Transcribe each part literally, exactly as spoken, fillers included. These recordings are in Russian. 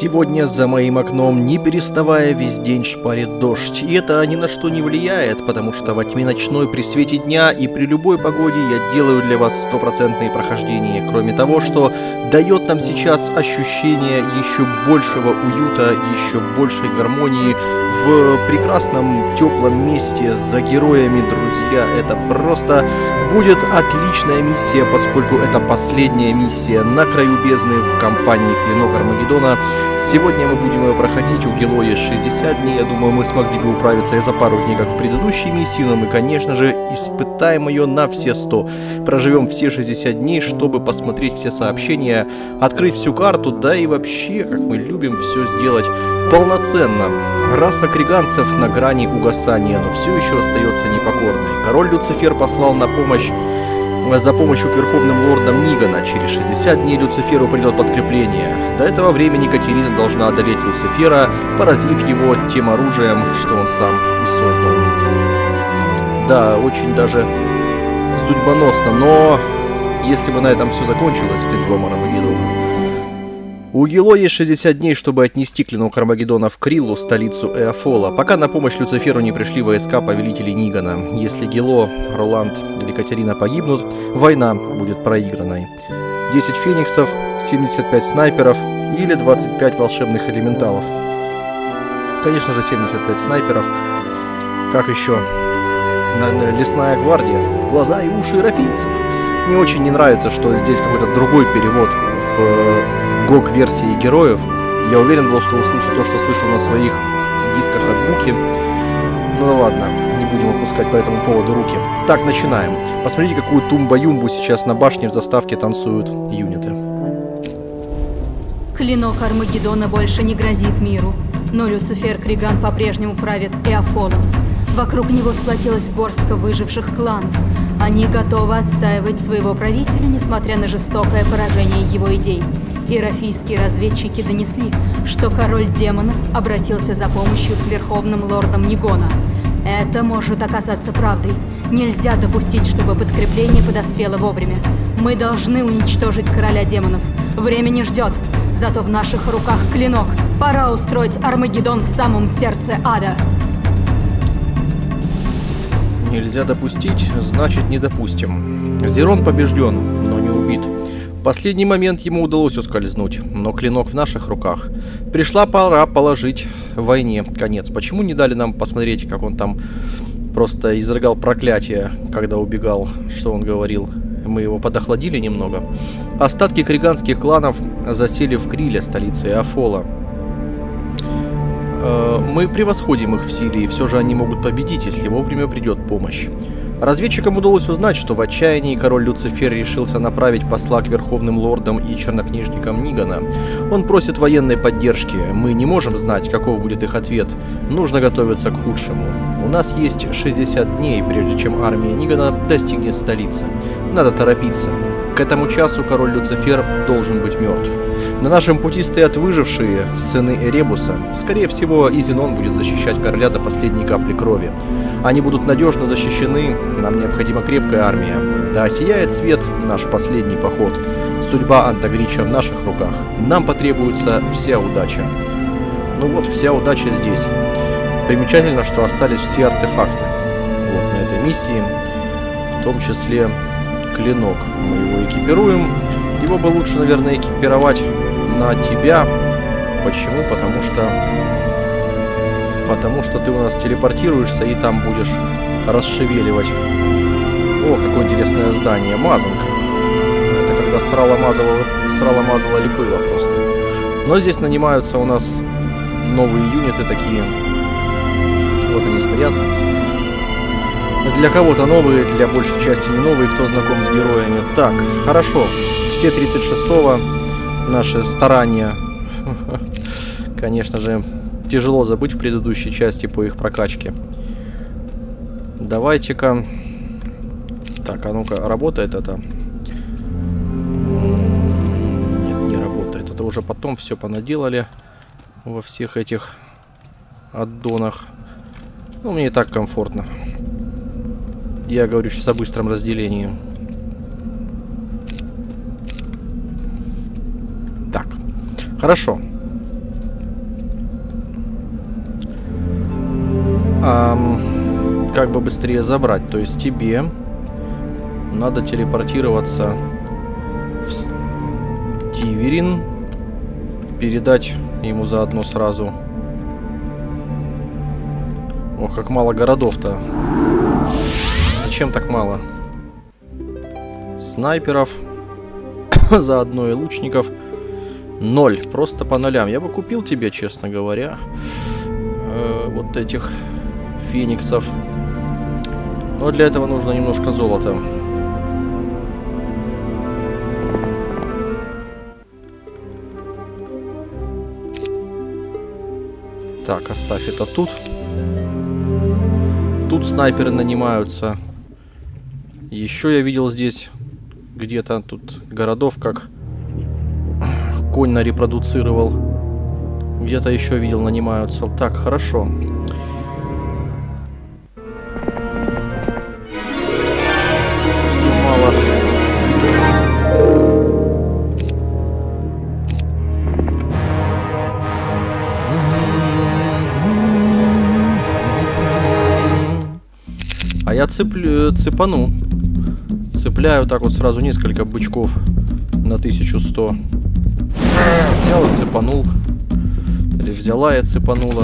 Сегодня за моим окном, не переставая, весь день шпарит дождь. И это ни на что не влияет, потому что во тьме ночной, при свете дня и при любой погоде я делаю для вас стопроцентные прохождения. Кроме того, что дает нам сейчас ощущение еще большего уюта, еще большей гармонии в прекрасном теплом месте за героями, друзья. Это просто будет отличная миссия, поскольку это последняя миссия на краю бездны в кампании Клинок Армагеддона. Сегодня мы будем ее проходить. У Гило есть шестьдесят дней. Я думаю, мы смогли бы управиться и за пару дней, как в предыдущей миссии, но мы, конечно же, испытаем ее на все сто. Проживем все шестьдесят дней, чтобы посмотреть все сообщения, открыть всю карту, да и вообще, как мы любим все сделать полноценно. Раса криганцев на грани угасания, но все еще остается непокорной. Король Люцифер послал на помощь за помощью к Верховным Лордам Нигана. Через шестьдесят дней Люциферу придет подкрепление. До этого времени Катерина должна одолеть Люцифера, поразив его тем оружием, что он сам и создал. Да, очень даже судьбоносно, но если бы на этом все закончилось, Клинком Армагеддона. У Гило есть шестьдесят дней, чтобы отнести Клинок Армагеддона в Криллу, столицу Эофола, пока на помощь Люциферу не пришли войска повелителей Нигана. Если Гило, Роланд или Катерина погибнут, война будет проигранной. десять фениксов, семьдесят пять снайперов или двадцать пять волшебных элементалов. Конечно же, семьдесят пять снайперов. Как еще? Лесная гвардия. Глаза и уши рафийцев. Мне очень не нравится, что здесь какой-то другой перевод в гог-версии героев. Я уверен был, что услышу то, что слышал на своих дисках от Буки. Ну ладно, не будем опускать по этому поводу руки. Так, начинаем. Посмотрите, какую тумба-юмбу сейчас на башне в заставке танцуют юниты. Клинок Армагеддона больше не грозит миру, но Люцифер Криган по-прежнему правит Эофолом. Вокруг него сплотилась горстка выживших кланов. Они готовы отстаивать своего правителя, несмотря на жестокое поражение его идей. И рафийские разведчики донесли, что король демонов обратился за помощью к Верховным Лордам Нигона. Это может оказаться правдой. Нельзя допустить, чтобы подкрепление подоспело вовремя. Мы должны уничтожить короля демонов. Время не ждет. Зато в наших руках клинок. Пора устроить Армагеддон в самом сердце ада. Нельзя допустить, значит не допустим. Зерон побежден, но не убит. В последний момент ему удалось ускользнуть, но клинок в наших руках. Пришла пора положить войне конец. Почему не дали нам посмотреть, как он там просто изрыгал проклятие, когда убегал, что он говорил? Мы его подохладили немного. Остатки криганских кланов засели в Крилле, столице Эофола. Мы превосходим их в силе, и все же они могут победить, если вовремя придет помощь. Разведчикам удалось узнать, что в отчаянии король Люцифер решился направить посла к Верховным Лордам и чернокнижникам Нигана. Он просит военной поддержки. Мы не можем знать, каков будет их ответ. Нужно готовиться к худшему. У нас есть шестьдесят дней, прежде чем армия Нигана достигнет столицы. Надо торопиться. К этому часу король Люцифер должен быть мертв. На нашем пути стоят выжившие, сыны Эребуса. Скорее всего, и Зенон будет защищать короля до последней капли крови. Они будут надежно защищены, нам необходима крепкая армия. Да сияет свет наш последний поход. Судьба Антагрича в наших руках. Нам потребуется вся удача. Ну вот, вся удача здесь. Примечательно, что остались все артефакты. Вот, на этой миссии. В том числе клинок. Мы его экипируем. Его бы лучше, наверное, экипировать на тебя. Почему? Потому что... Потому что ты у нас телепортируешься и там будешь расшевеливать. О, какое интересное здание. Мазанка. Это когда срало-мазало, срало-мазало липыло просто. Но здесь нанимаются у нас новые юниты такие. Вот они стоят. Для кого-то новые, для большей части не новые, кто знаком с героями. Так, хорошо. Все тридцать шестого наши старания, конечно же, тяжело забыть в предыдущей части по их прокачке. Давайте-ка... Так, а ну-ка, работает это? Нет, не работает. Это уже потом все понаделали во всех этих аддонах. Ну, мне и так комфортно. Я говорю сейчас о быстром разделении. Так, хорошо. а, как бы быстрее забрать. То есть тебе надо телепортироваться в Тиверин, передать ему заодно сразу. Ох, как мало городов-то. Зачем так мало? Снайперов, заодно и лучников. Ноль, просто по нолям. Я бы купил тебе, честно говоря, э, вот этих фениксов. Но для этого нужно немножко золота. Так, оставь это тут. Тут снайперы нанимаются. Еще я видел здесь где-то тут городов, как конь нарепродуцировал. Где-то еще видел, нанимаются. Так, хорошо. Совсем мало. А я цеплю, цепану. Цепляю так вот сразу несколько бычков на тысячу сто. Взял и цепанул. Или взяла и цепанула.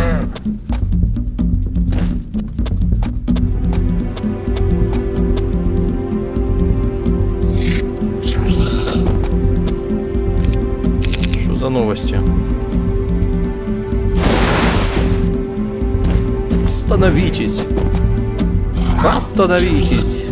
Что за новости? Остановитесь! Остановитесь!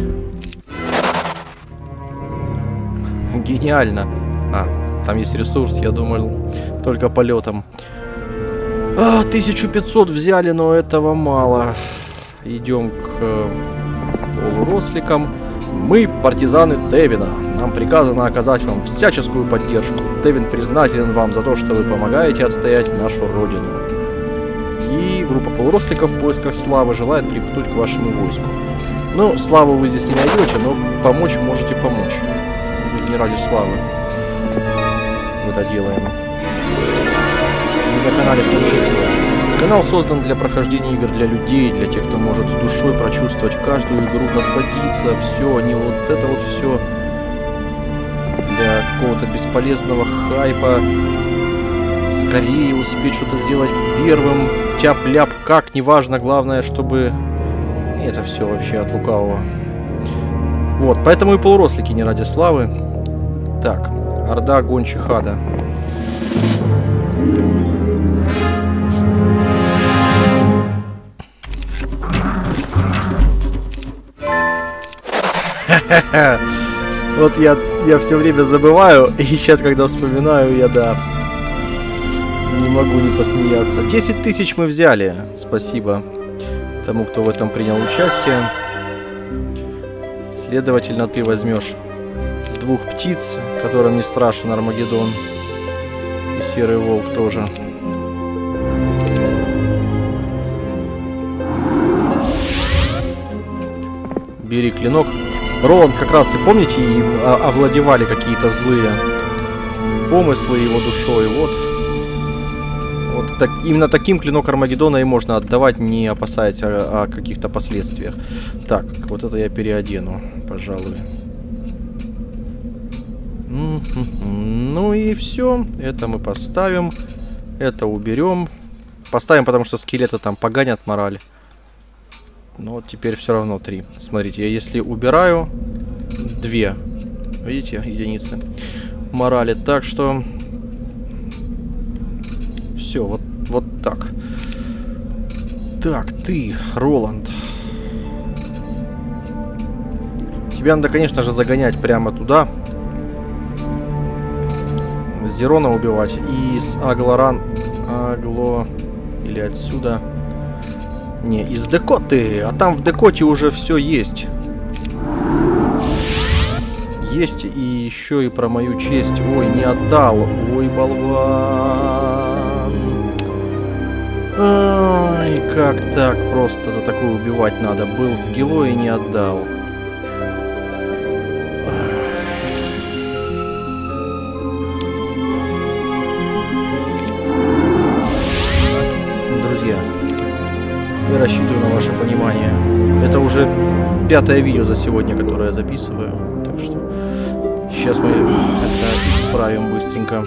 Гениально. А, там есть ресурс, я думал, только полетом. А, тысячу пятьсот взяли, но этого мало. Идем к э, полуросликам. Мы партизаны Тевина. Нам приказано оказать вам всяческую поддержку. Тевин признателен вам за то, что вы помогаете отстоять нашу родину. И группа полуросликов в поисках славы желает примкнуть к вашему войску. Ну, славу вы здесь не найдете, но помочь можете помочь. Не ради славы мы это делаем. И на канале в том числе. Канал создан для прохождения игр для людей, для тех, кто может с душой прочувствовать каждую игру, насладиться, все, не вот это вот все для какого-то бесполезного хайпа. Скорее успеть что-то сделать первым, тяп-ляп, как, неважно, главное, чтобы... Это все вообще от лукавого. Вот, поэтому и полурослики не ради славы. Так, орда гончих ада. Вот я, я все время забываю, и сейчас, когда вспоминаю, я, да, не могу не посмеяться. десять тысяч мы взяли. Спасибо тому, кто в этом принял участие. Следовательно, ты возьмешь двух птиц, которым не страшен Армагеддон. И серый волк тоже. Бери клинок. Роланд как раз, и помните, им овладевали какие-то злые помыслы его душой. Вот. Вот так, именно таким клинок Армагеддона и можно отдавать, не опасаясь о, о каких-то последствиях. Так, вот это я переодену, пожалуй. Ну и все. Это мы поставим. Это уберем. Поставим, потому что скелеты там поганят мораль. Но вот теперь все равно три. Смотрите, я если убираю две, видите, единицы морали. Так что все, вот, вот так. Так, ты, Роланд. Тебя надо, конечно же, загонять прямо туда. Зерона убивать. И с Аглоран... Агло... Или отсюда... Не, из Декоты. А там в Декоте уже все есть. Есть и еще и про мою честь. Ой, не отдал. Ой, болван. Ай, как так? Просто за такое убивать надо. Был с Гилой и не отдал. Я рассчитываю на ваше понимание. Это уже пятое видео за сегодня, которое я записываю. Так что сейчас мы это исправим быстренько.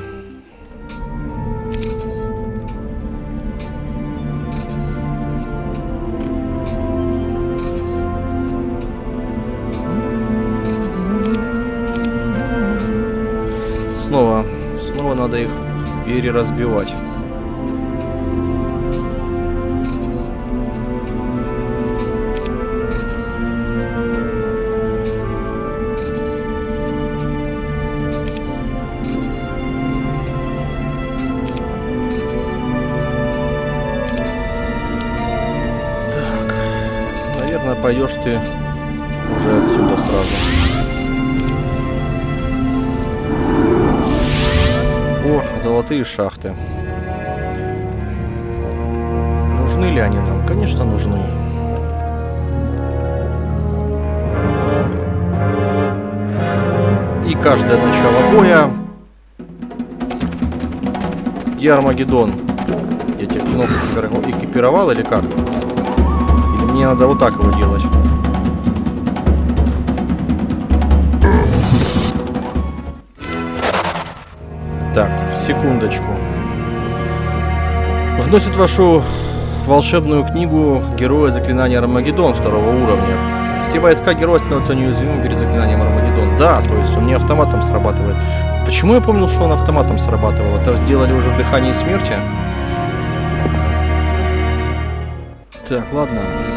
Снова, снова надо их переразбивать. Так, наверное, пойдешь ты уже отсюда сразу. О, золотые шахты. Нужны ли они нам? Конечно, нужны. И каждое начало боя... Где Армагеддон? Я тебе клинок экипировал или как? Или мне надо вот так его делать? Так, секундочку. Вносит вашу волшебную книгу героя заклинания Армагеддон второго уровня. Все войска героя становятся неуязвимыми перед заклинанием Армагеддон. Да, то есть он не автоматом срабатывает. Почему я помнил, что он автоматом срабатывал? Это сделали уже в Дыхании Смерти? Так, ладно.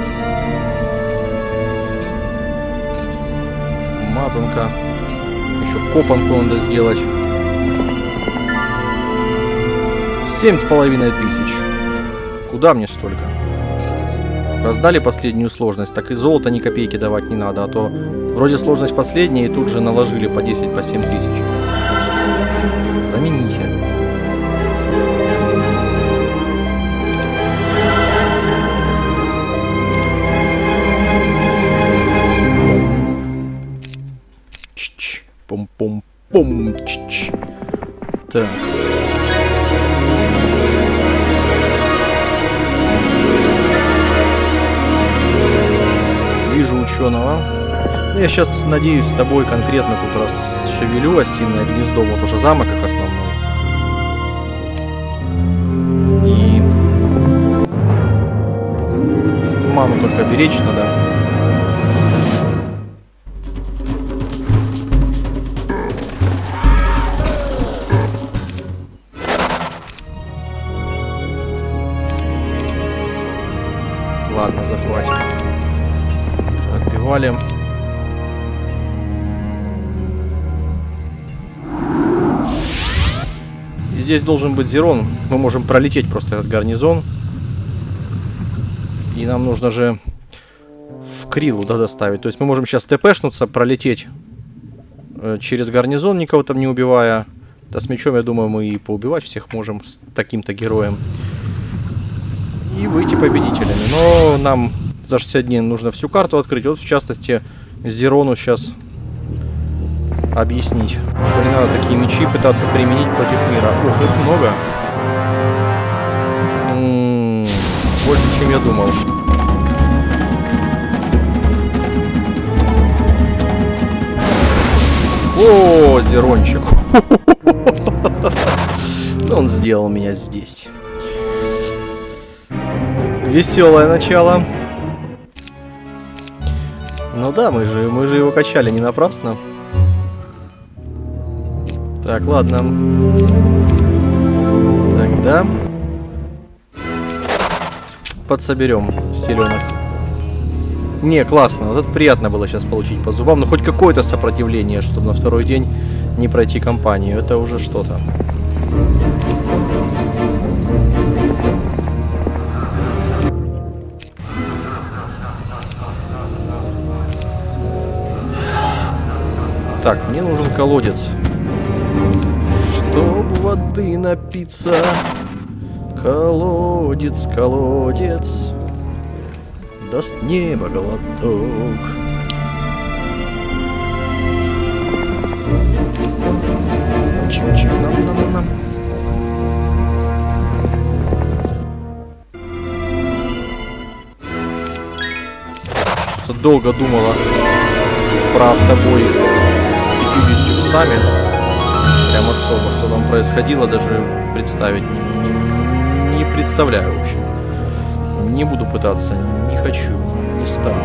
Мазанка. Еще копанку надо сделать. Семь с половиной тысяч. Куда мне столько? Раздали последнюю сложность, так и золото ни копейки давать не надо, а то вроде сложность последняя, и тут же наложили по десять, по семь тысяч. Замените. Ч-ч. Пум-пум-пум. Ч-ч. Так. Вижу ученого. Ну, я сейчас, надеюсь, с тобой конкретно тут расшевелю осиное гнездо. Вот уже замок их основной. И ману только беречь надо. Ладно, захватим. Отбивали. И здесь должен быть Зерон. Мы можем пролететь просто этот гарнизон. И нам нужно же в Крилу, да, доставить. То есть мы можем сейчас ТПшнуться, пролететь э, через гарнизон, никого там не убивая. Да с мечом, я думаю, мы и поубивать всех можем с таким-то героем. И выйти победителями. Но нам за шестьдесят дней нужно всю карту открыть. Вот, в частности, Зерону сейчас объяснить, что не надо такие мечи пытаться применить против мира. Ох, их много. М-м-м, больше, чем я думал. О, Зерончик. Он сделал меня здесь. Веселое начало. Ну да, мы же, мы же его качали не напрасно. Так, ладно. Тогда подсоберем селенок. Не, классно. Вот это приятно было сейчас получить по зубам. Но хоть какое-то сопротивление, чтобы на второй день не пройти кампанию. Это уже что-то. Так, мне нужен колодец. Чтоб воды напиться. Колодец, колодец. Даст небо глоток. Чиф-чиф, нам-нам-нам. что долго думала про автобой с пятьюдесятью псами. Прям особо, что там происходило, даже представить не, не, не представляю вообще. Не буду пытаться, не хочу, не стану.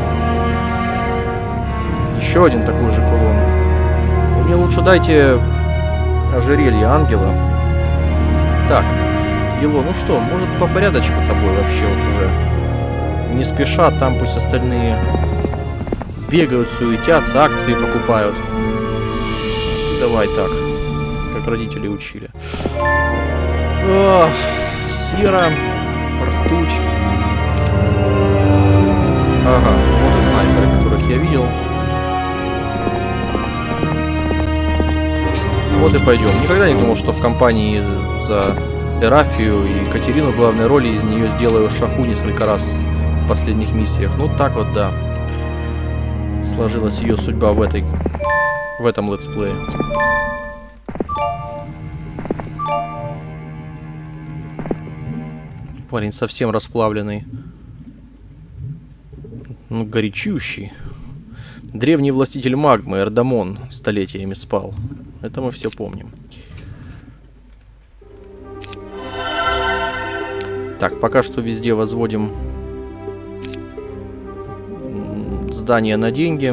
Еще один такой же кулон. Вы мне лучше дайте ожерелье ангела. Так, Ело, ну что, может по порядочку тобой вообще вот уже. Не спеша, там пусть остальные бегают, суетятся, акции покупают. Давай так, как родители учили. Ох, сера, ртуть. Ага, вот и снайперы, которых я видел. Вот и пойдем. Никогда не думал, что в компании за Эрафию и Катерину в главной роли из нее сделаю шаху несколько раз в последних миссиях. Ну так вот, да. Сложилась ее судьба в этой, в этом летсплее. Парень совсем расплавленный. Ну, горячущий. Древний властитель магмы, Эрдамон, столетиями спал. Это мы все помним. Так, пока что везде возводим здания на деньги.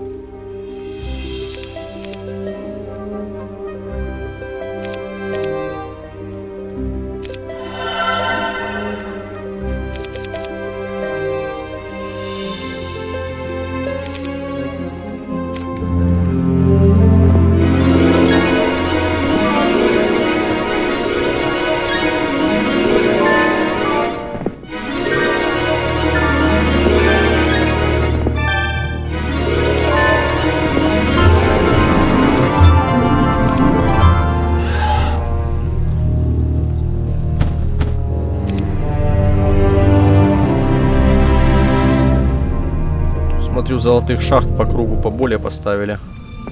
Золотых шахт по кругу поболее поставили.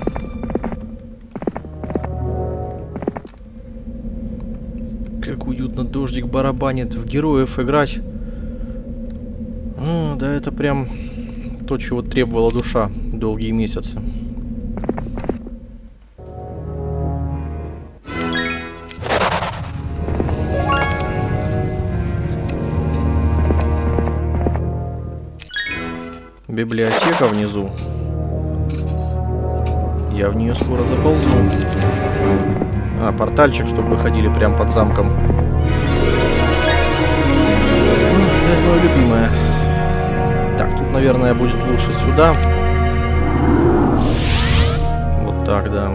Как уютно дождик барабанит, в героев играть. А, да это прям то, чего требовала душа долгие месяцы. Библиотека внизу. Я в нее скоро заползу. А, портальчик, чтобы выходили прям под замком. Это мое любимое. Так, тут, наверное, будет лучше сюда. Вот так, да.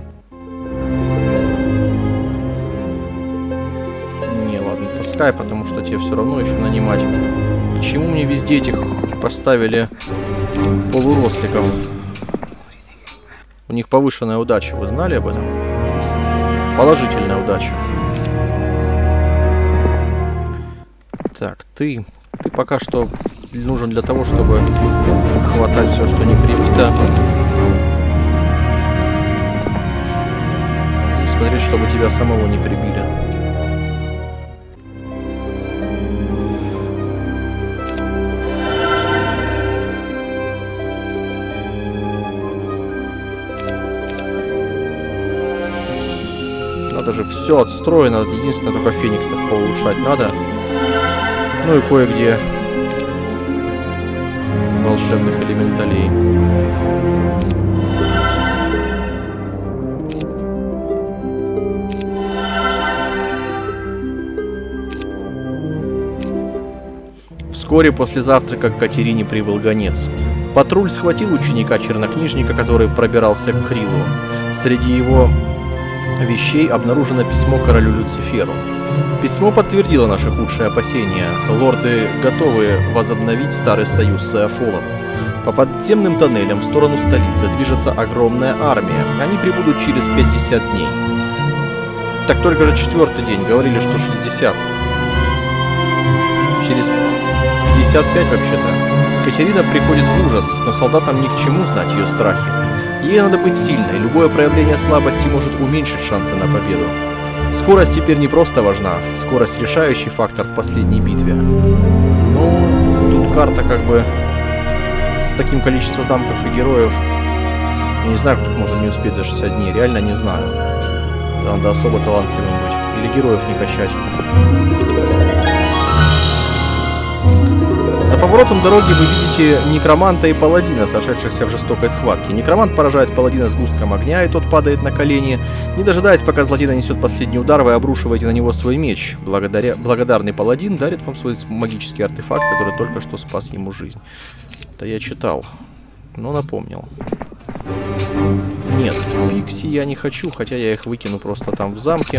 Не, ладно, таскай, потому что тебе все равно еще нанимать. Почему мне везде этих поставили полуросликов? У них повышенная удача, вы знали об этом? Положительная удача. Так, ты... Ты пока что нужен для того, чтобы хватать все, что не прибито. И смотреть, чтобы тебя самого не прибили. Даже все отстроено, единственное, только фениксов поулучшать надо. Ну и кое-где волшебных элементалей. Вскоре после завтрака к Катерине прибыл гонец. Патруль схватил ученика-чернокнижника, который пробирался к Крилу. Среди его вещей обнаружено письмо королю Люциферу. Письмо подтвердило наши худшие опасения. Лорды готовы возобновить старый союз с Эофолом. По подземным тоннелям в сторону столицы движется огромная армия. Они прибудут через пятьдесят дней. Так только же четвертый день. Говорили, что шестьдесят. Через пятьдесят пять вообще-то. Катерина приходит в ужас, но солдатам ни к чему знать ее страхи. Ей надо быть сильной, любое проявление слабости может уменьшить шансы на победу. Скорость теперь не просто важна, скорость решающий фактор в последней битве. Ну, тут карта как бы таким количеством замков и героев, я не знаю, кто может не успеть за шестьдесят дней. Реально не знаю. Там надо особо талантливым быть. Или героев не качать. За поворотом дороги вы видите некроманта и паладина, сошедшихся в жестокой схватке. Некромант поражает паладина сгустком огня, и тот падает на колени. Не дожидаясь, пока злодей нанесет последний удар, вы обрушиваете на него свой меч. Благодаря... Благодарный паладин дарит вам свой магический артефакт, который только что спас ему жизнь. Это я читал, но напомнил. Нет, пикси я не хочу, хотя я их выкину просто там в замке.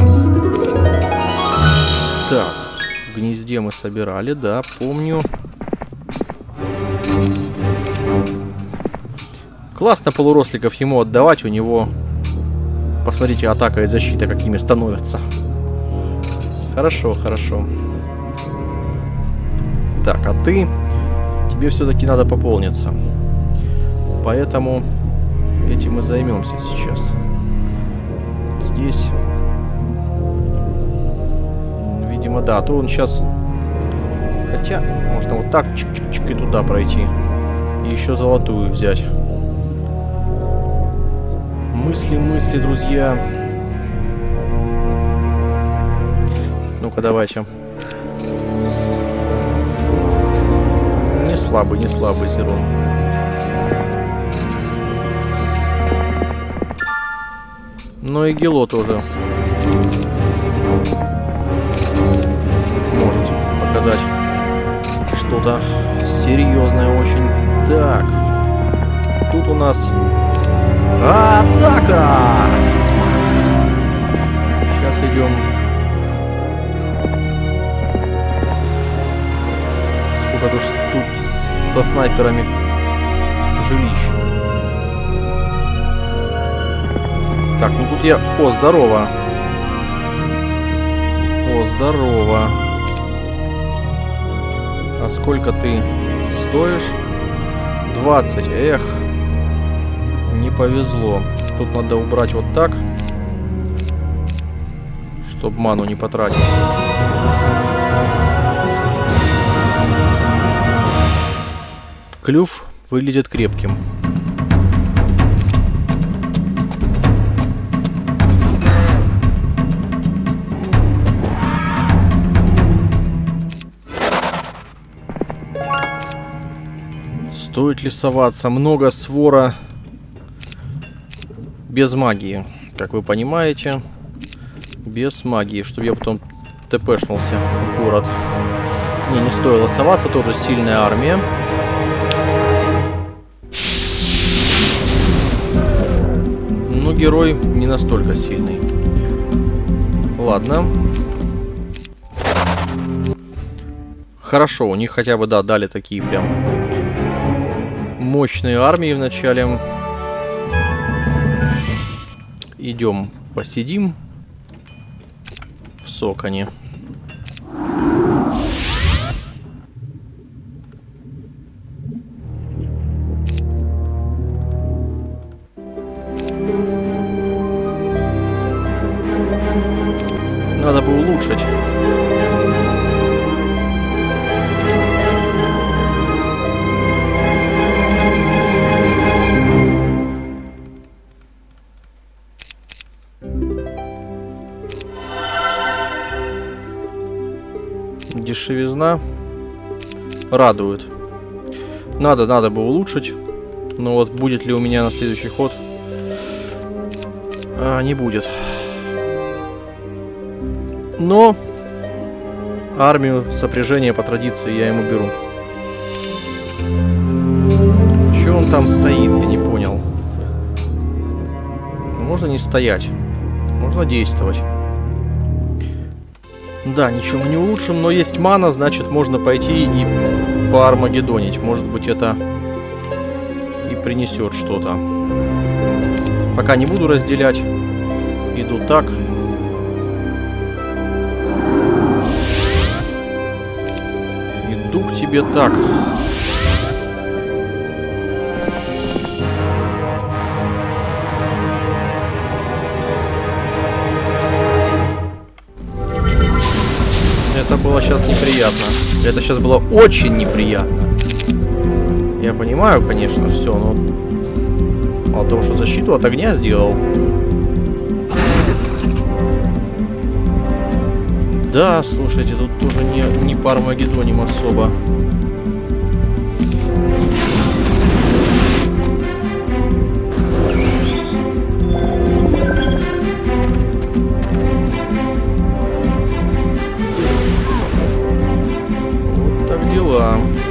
Так, в гнезде мы собирали, да, помню. Классно полуросликов ему отдавать, у него, посмотрите, атака и защита какими становятся. Хорошо, хорошо. Так, а ты, тебе все-таки надо пополниться. Поэтому этим мы займемся сейчас. Здесь, видимо, да, а то он сейчас, хотя, можно вот так чик-чик-чик и туда пройти. И еще золотую взять. Мысли, мысли, друзья. Ну-ка, давайте. Не слабый, не слабый Зерон. Но и Гело тоже может показать что-то серьезное очень. Так. Тут у нас атака! Сейчас идем. Сколько тут, тут со снайперами жилищ. Так, ну тут я... О, здорово. О, здорово. А сколько ты стоишь? двадцать. Эх. Не повезло. Тут надо убрать вот так, чтобы ману не потратить. Клюв выглядит крепким. Стоит ли соваться? Много свора без магии, как вы понимаете. Без магии, чтобы я потом тпшнулся в город. Не, не стоило соваться, тоже сильная армия. Но герой не настолько сильный. Ладно. Хорошо, у них хотя бы, да, дали такие прям мощные армии в начале. Идем посидим в Соконе. Надо бы улучшить. Дешевизна радует. Надо, надо бы улучшить. Но вот будет ли у меня на следующий ход? А, не будет. Но армию сопряжения по традиции я ему беру. Че он там стоит? Я не понял. Можно не стоять. Можно действовать. Да, ничего мы не улучшим, но есть мана, значит можно пойти и поармагеддонить. Может быть это и принесет что-то. Пока не буду разделять. Иду так. Иду к тебе так. Это было сейчас неприятно. Это сейчас было очень неприятно. Я понимаю, конечно, все, но мало того, что защиту от огня сделал. Да, слушайте, тут тоже не, не по Армагеддоним особо. Вот так дела.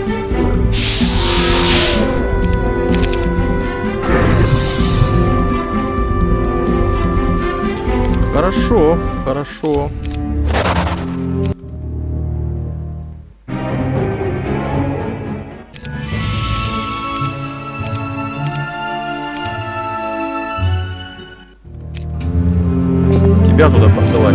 Хорошо, хорошо. Тебя туда посылать.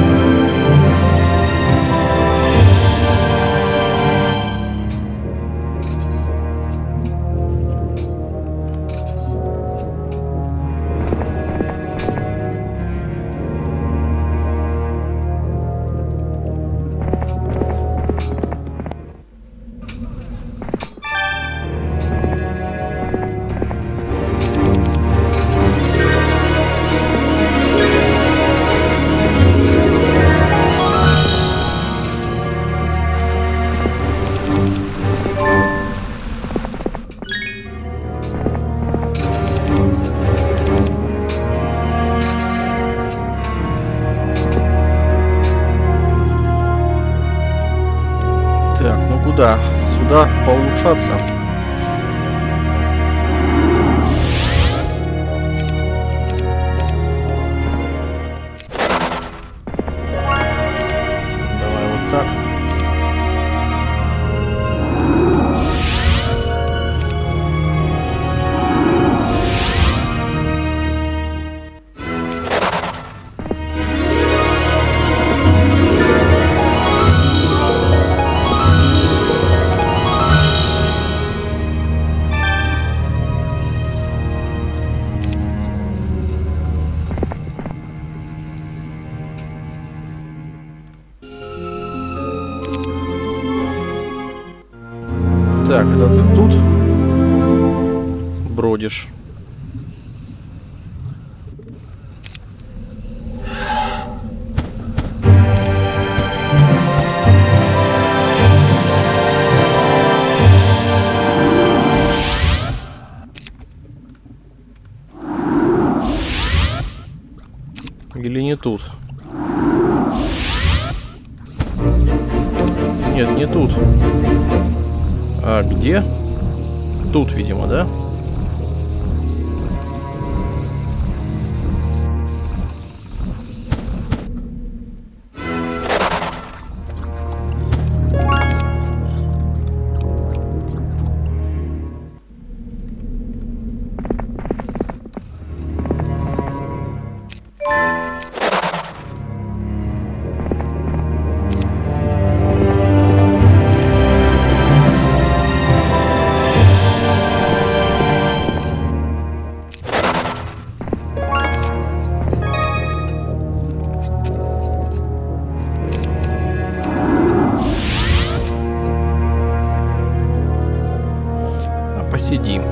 Так, ну куда? Сюда поулучшаться. Давай вот так. Так, это ты тут бродишь? Или не тут? Нет, не тут. А где? Тут, видимо, да? Посиди.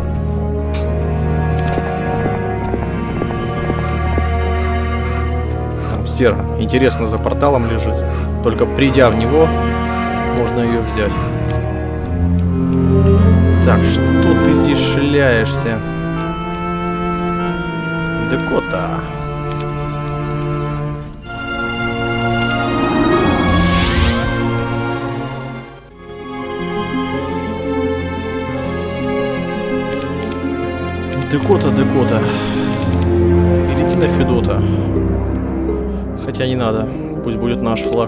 Там серо. Интересно, за порталом лежит. Только придя в него, можно ее взять. Так, что ты здесь шляешься? Дакота. Дакота, Дакота. Перейди на Федота. Хотя не надо. Пусть будет наш флаг.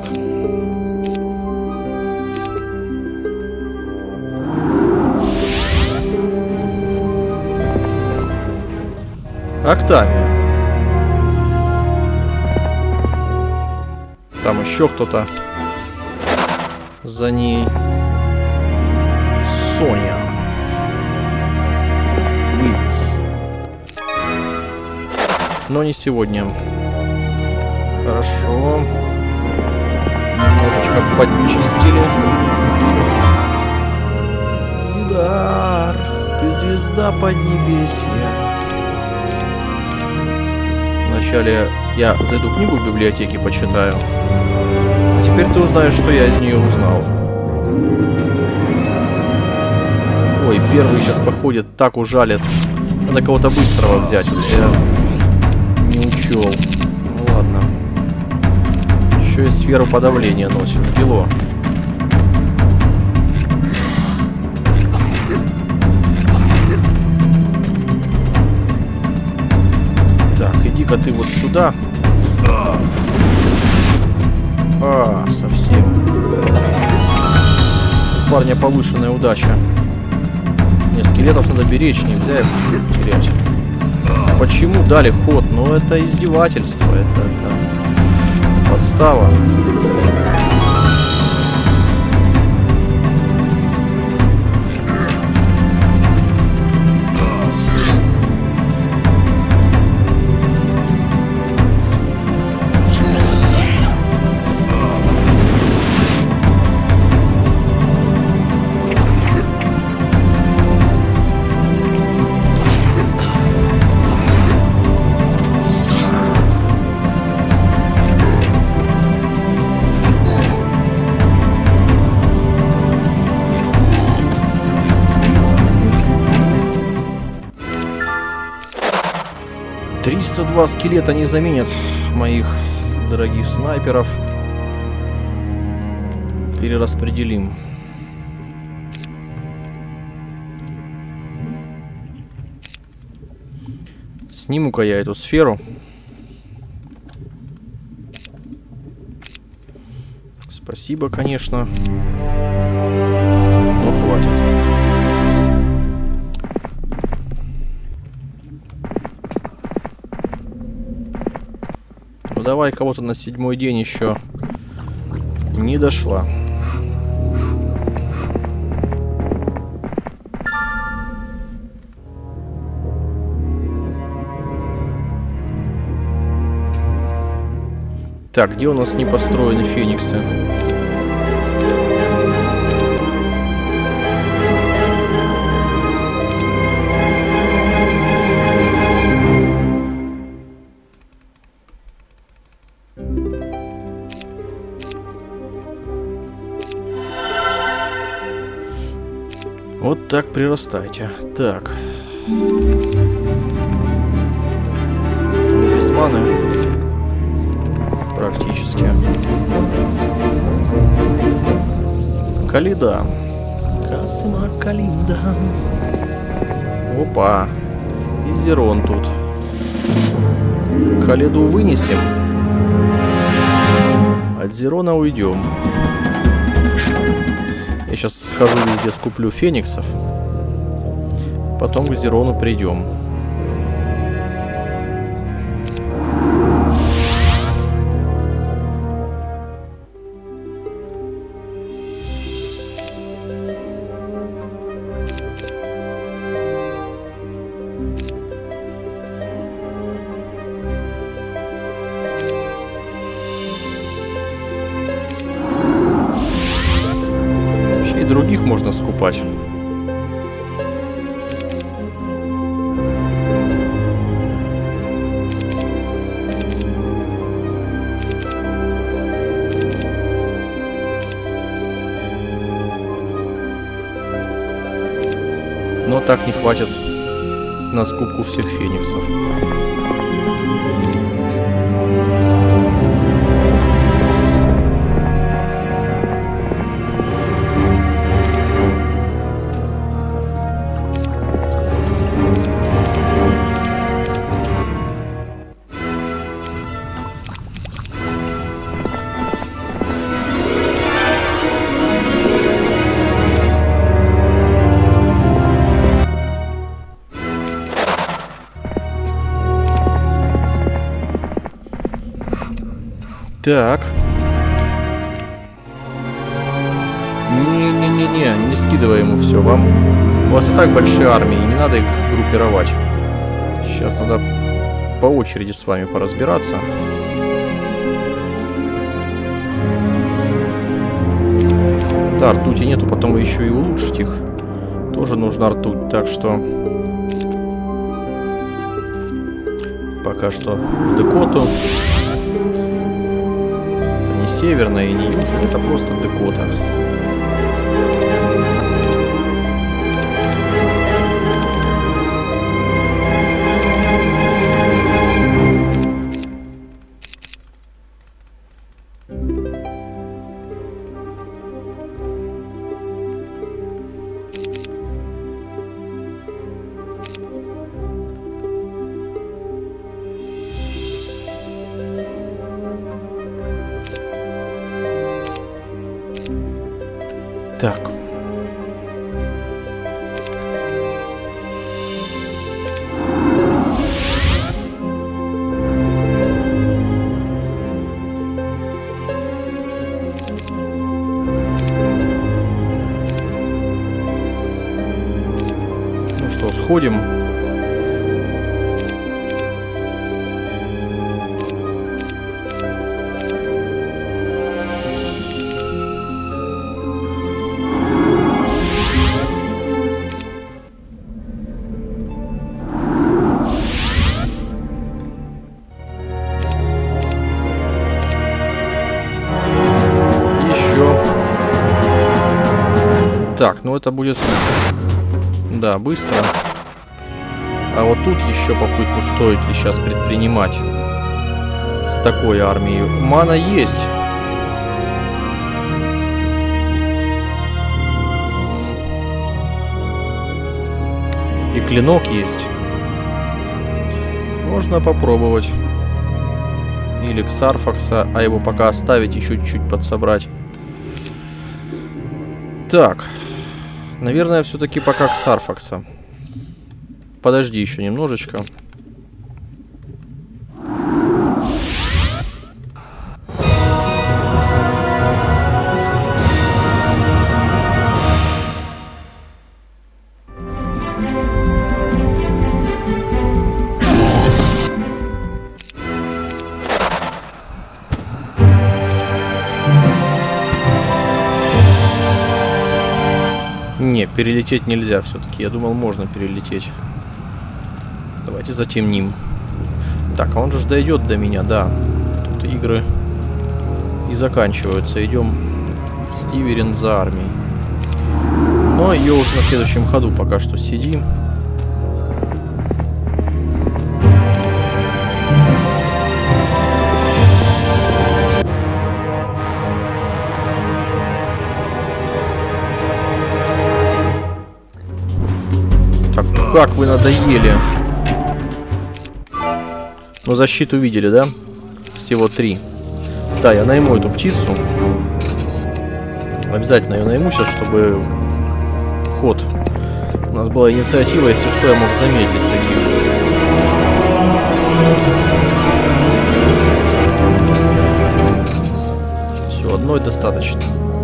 Октавия. Там еще кто-то за ней. Соня. Вынес. Но не сегодня. Хорошо. Немножечко подчистили. Зидар. звезда Поднебесья. Вначале я зайду книгу в библиотеке, почитаю. А теперь ты узнаешь, что я из нее узнал. Ой, первый сейчас походит, так ужалит. Надо кого-то быстрого взять. Я не учел. Ну ладно. Еще и сферу подавления носит. Дело. Так, иди-ка ты вот сюда. А, совсем. У парня повышенная удача. Не, скелетов надо беречь, нельзя их терять. Почему дали ход? Ну, это издевательство, это, это, это подстава. триста два скелета не заменят моих дорогих снайперов. Перераспределим. Сниму-ка я эту сферу. Спасибо, конечно. Но хватит. Давай кого-то на седьмой день еще не дошла. Так, где у нас не построены фениксы? Вот так прирастайте. Так. Без маны. Практически. Калида. Касыма Калида. Опа. И Зерон тут. Калиду вынесем. От Зерона уйдем. Я сейчас схожу везде, скуплю фениксов. Потом к Зерону придем. Других можно скупать. Но так не хватит на скупку всех фениксов. Так. Не-не-не-не, не скидывай ему все. Вам... У вас и так большие армии, не надо их группировать. Сейчас надо по очереди с вами поразбираться. Да, ртути нету, потом вы еще и улучшить их Тоже нужна ртуть, так что пока что в Дакоту. Это не северная и не южная, это просто Дакота. Так. Ну что, сходим. Так, ну это будет... Да, быстро. А вот тут еще попытку стоит ли сейчас предпринимать с такой армией. Мана есть. И клинок есть. Можно попробовать. Или Ксарфакса, а его пока оставить, еще чуть-чуть подсобрать. Так. Наверное, все-таки пока Ксарфакса. Подожди еще немножечко. Не, перелететь нельзя все-таки. Я думал, можно перелететь. Давайте затемним. Так, а он же дойдет до меня, да. Тут игры и заканчиваются. Идем с Иверин за армией. Но ее уж на следующем ходу пока что сидим. Как вы надоели. Но защиту видели, да? Всего три. Да, я найму эту птицу. Обязательно ее найму сейчас, чтобы ход. У нас была инициатива, если что, я мог замедлить таких. Все, одной достаточно.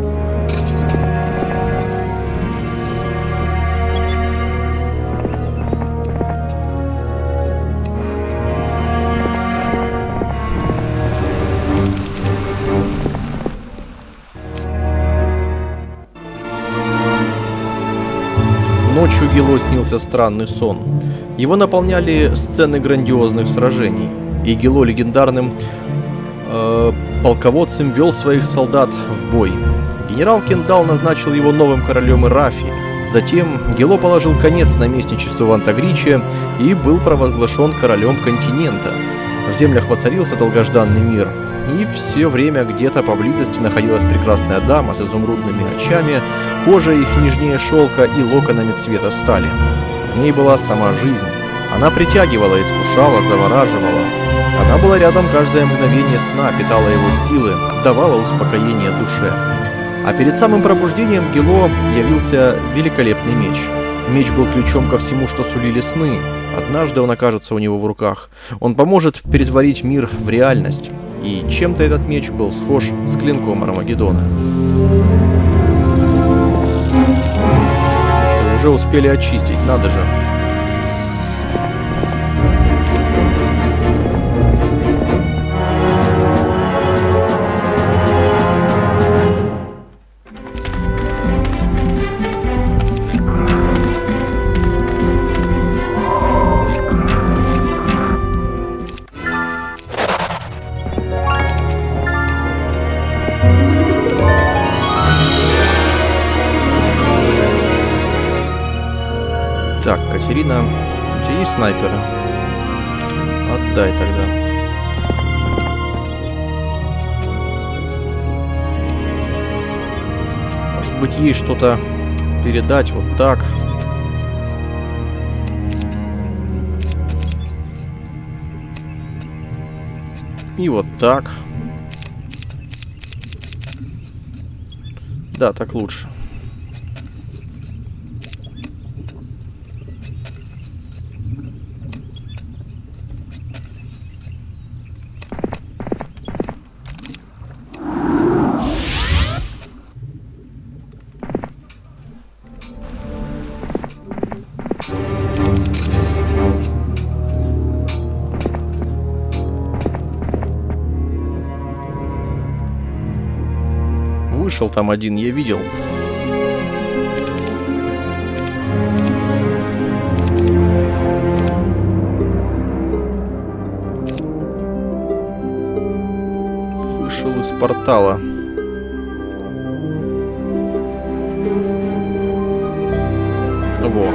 Ночью Гело снился странный сон. Его наполняли сцены грандиозных сражений. И Гело легендарным э, полководцем вел своих солдат в бой. Генерал Кендал назначил его новым королем Ирафи. Затем Гело положил конец наместничеству в Антагриче и был провозглашен королем континента. В землях воцарился долгожданный мир. И все время где-то поблизости находилась прекрасная дама с изумрудными очами, кожей их нежнее шелка и локонами цвета стали. В ней была сама жизнь. Она притягивала, искушала, завораживала. Она была рядом каждое мгновение сна, питала его силы, давала успокоение душе. А перед самым пробуждением Гело явился великолепный меч. Меч был ключом ко всему, что сулили сны. Однажды он окажется у него в руках. Он поможет перетворить мир в реальность. И чем-то этот меч был схож с клинком Армагеддона. Уже успели очистить, надо же. Так, Катерина, у тебя есть снайперы? Отдай тогда. Может быть, ей что-то передать вот так. И вот так. Да, так лучше. Вышел там один, я видел. Вышел из портала. Во.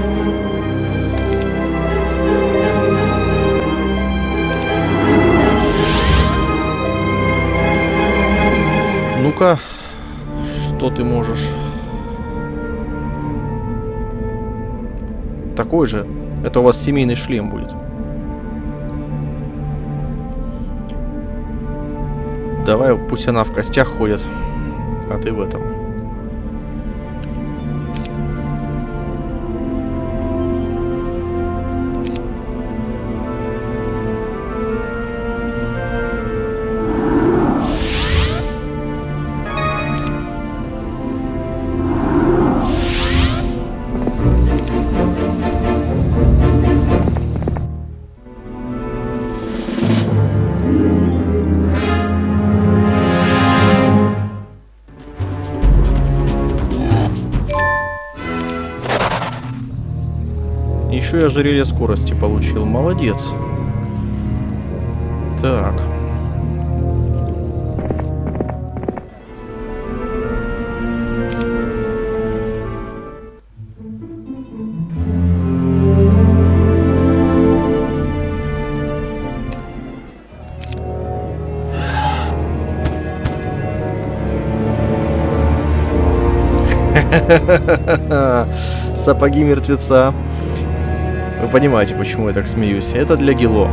Ну-ка. Что ты можешь? Такой же. Это у вас семейный шлем будет. Давай, пусть она в костях ходит, а ты в этом. Еще и ожерелье скорости получил. Молодец. Так. Сапоги мертвеца. Вы понимаете, почему я так смеюсь. Это для Гило.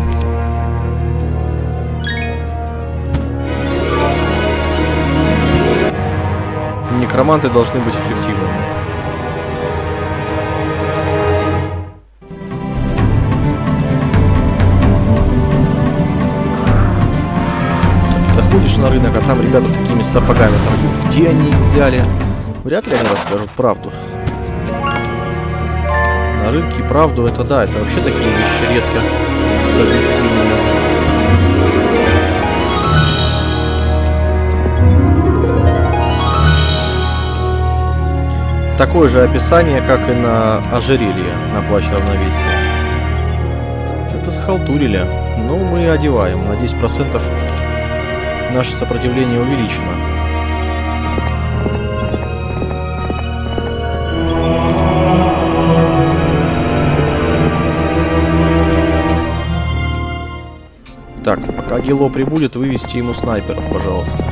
Некроманты должны быть эффективными. Заходишь на рынок, а там ребята такими сапогами торгуют. Где они их взяли? Вряд ли они расскажут правду. На рынке правду, это да, это вообще такие вещи редко совместимые. Такое же описание, как и на ожерелье на плащ равновесия. Это схалтурили. Но мы одеваем. На десять процентов наше сопротивление увеличено. Так, пока Гило прибудет, вывести ему снайперов, пожалуйста.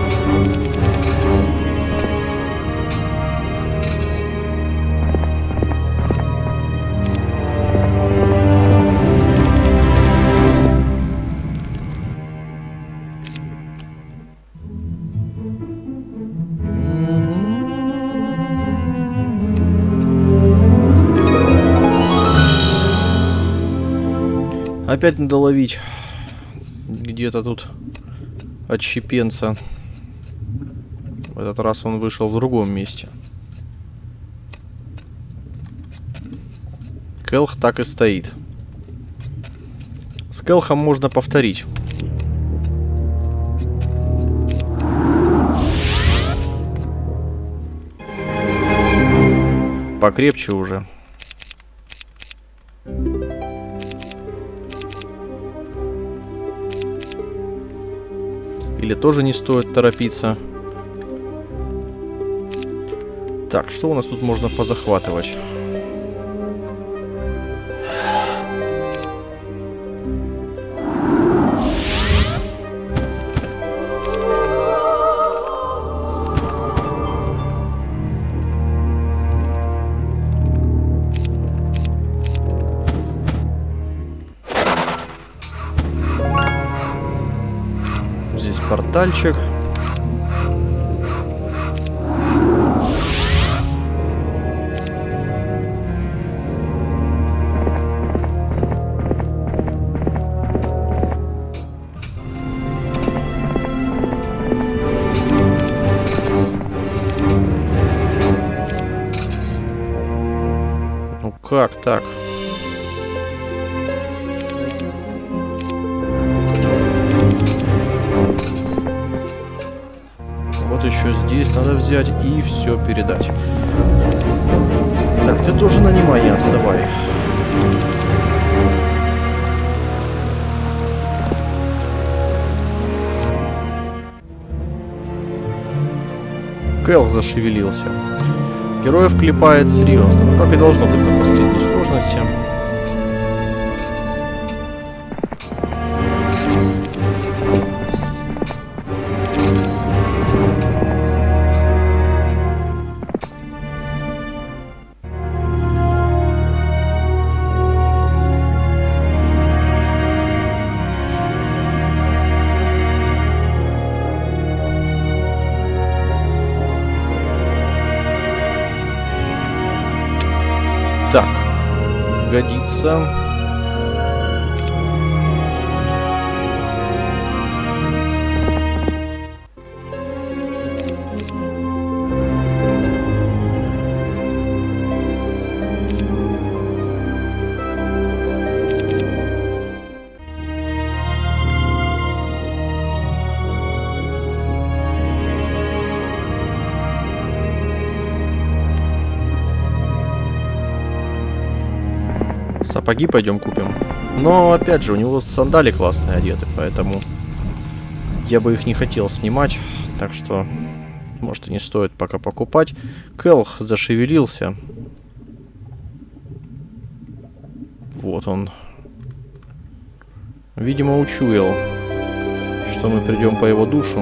Опять надо ловить где-то тут отщепенца. В этот раз он вышел в другом месте. Келх так и стоит. С Келхом можно повторить. Покрепче уже. Или тоже не стоит торопиться. Так, что у нас тут можно позахватывать? метальчик. Ну как так? Вот еще здесь надо взять и все передать. Так, ты тоже нанимай, не отставай. Кэл зашевелился. Героев клепает серьезно, ну как и должно быть на последней сложности. Так, годится. Сапоги пойдем купим. Но, опять же, у него сандали классные одеты, поэтому я бы их не хотел снимать. Так что, может, и не стоит пока покупать. Кэл зашевелился. Вот он. Видимо, учуял, что мы придем по его душу.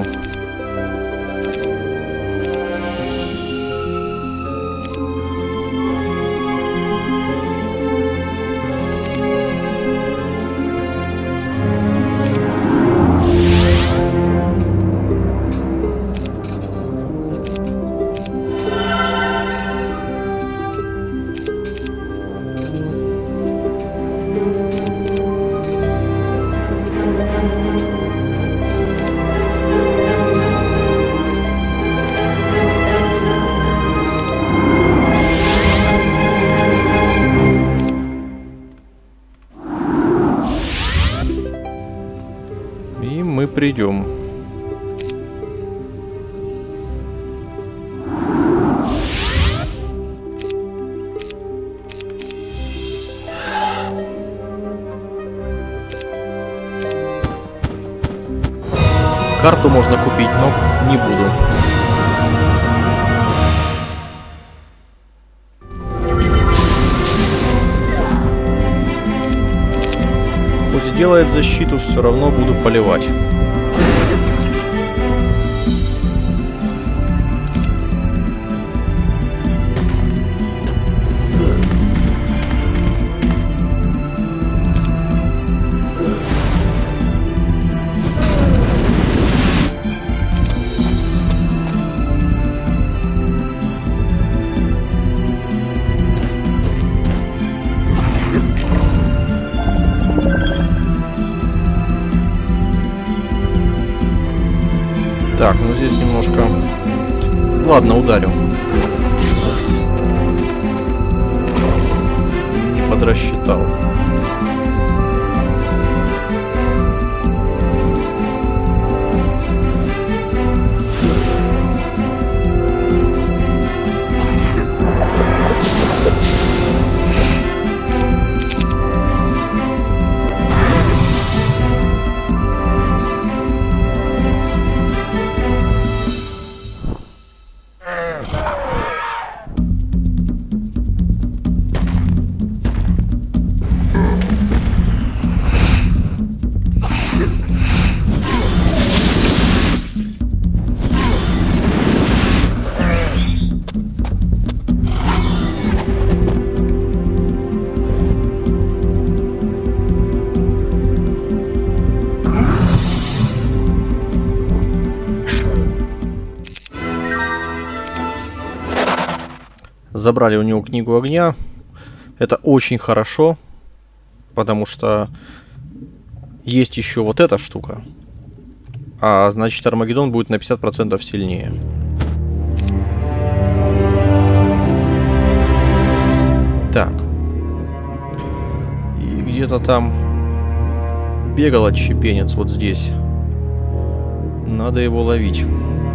Придем. Карту можно купить, но не буду. Хоть и делает защиту, все равно буду поливать. Так, ну здесь немножко... Ладно, ударю. Не подрасчитал. забрали у него книгу огня. Это очень хорошо, потому что есть еще вот эта штука. А значит, Армагеддон будет на пятьдесят процентов сильнее. Так. И где-то там бегал отщепенец вот здесь. Надо его ловить.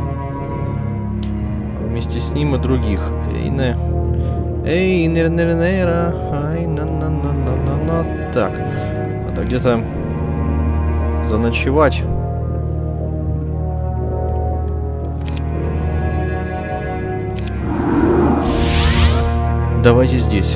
Вместе с ним и других. Эй, не. Эй, нер нер нера. Ай, на на на на на на. Так. Надо где-то заночевать. Давайте здесь.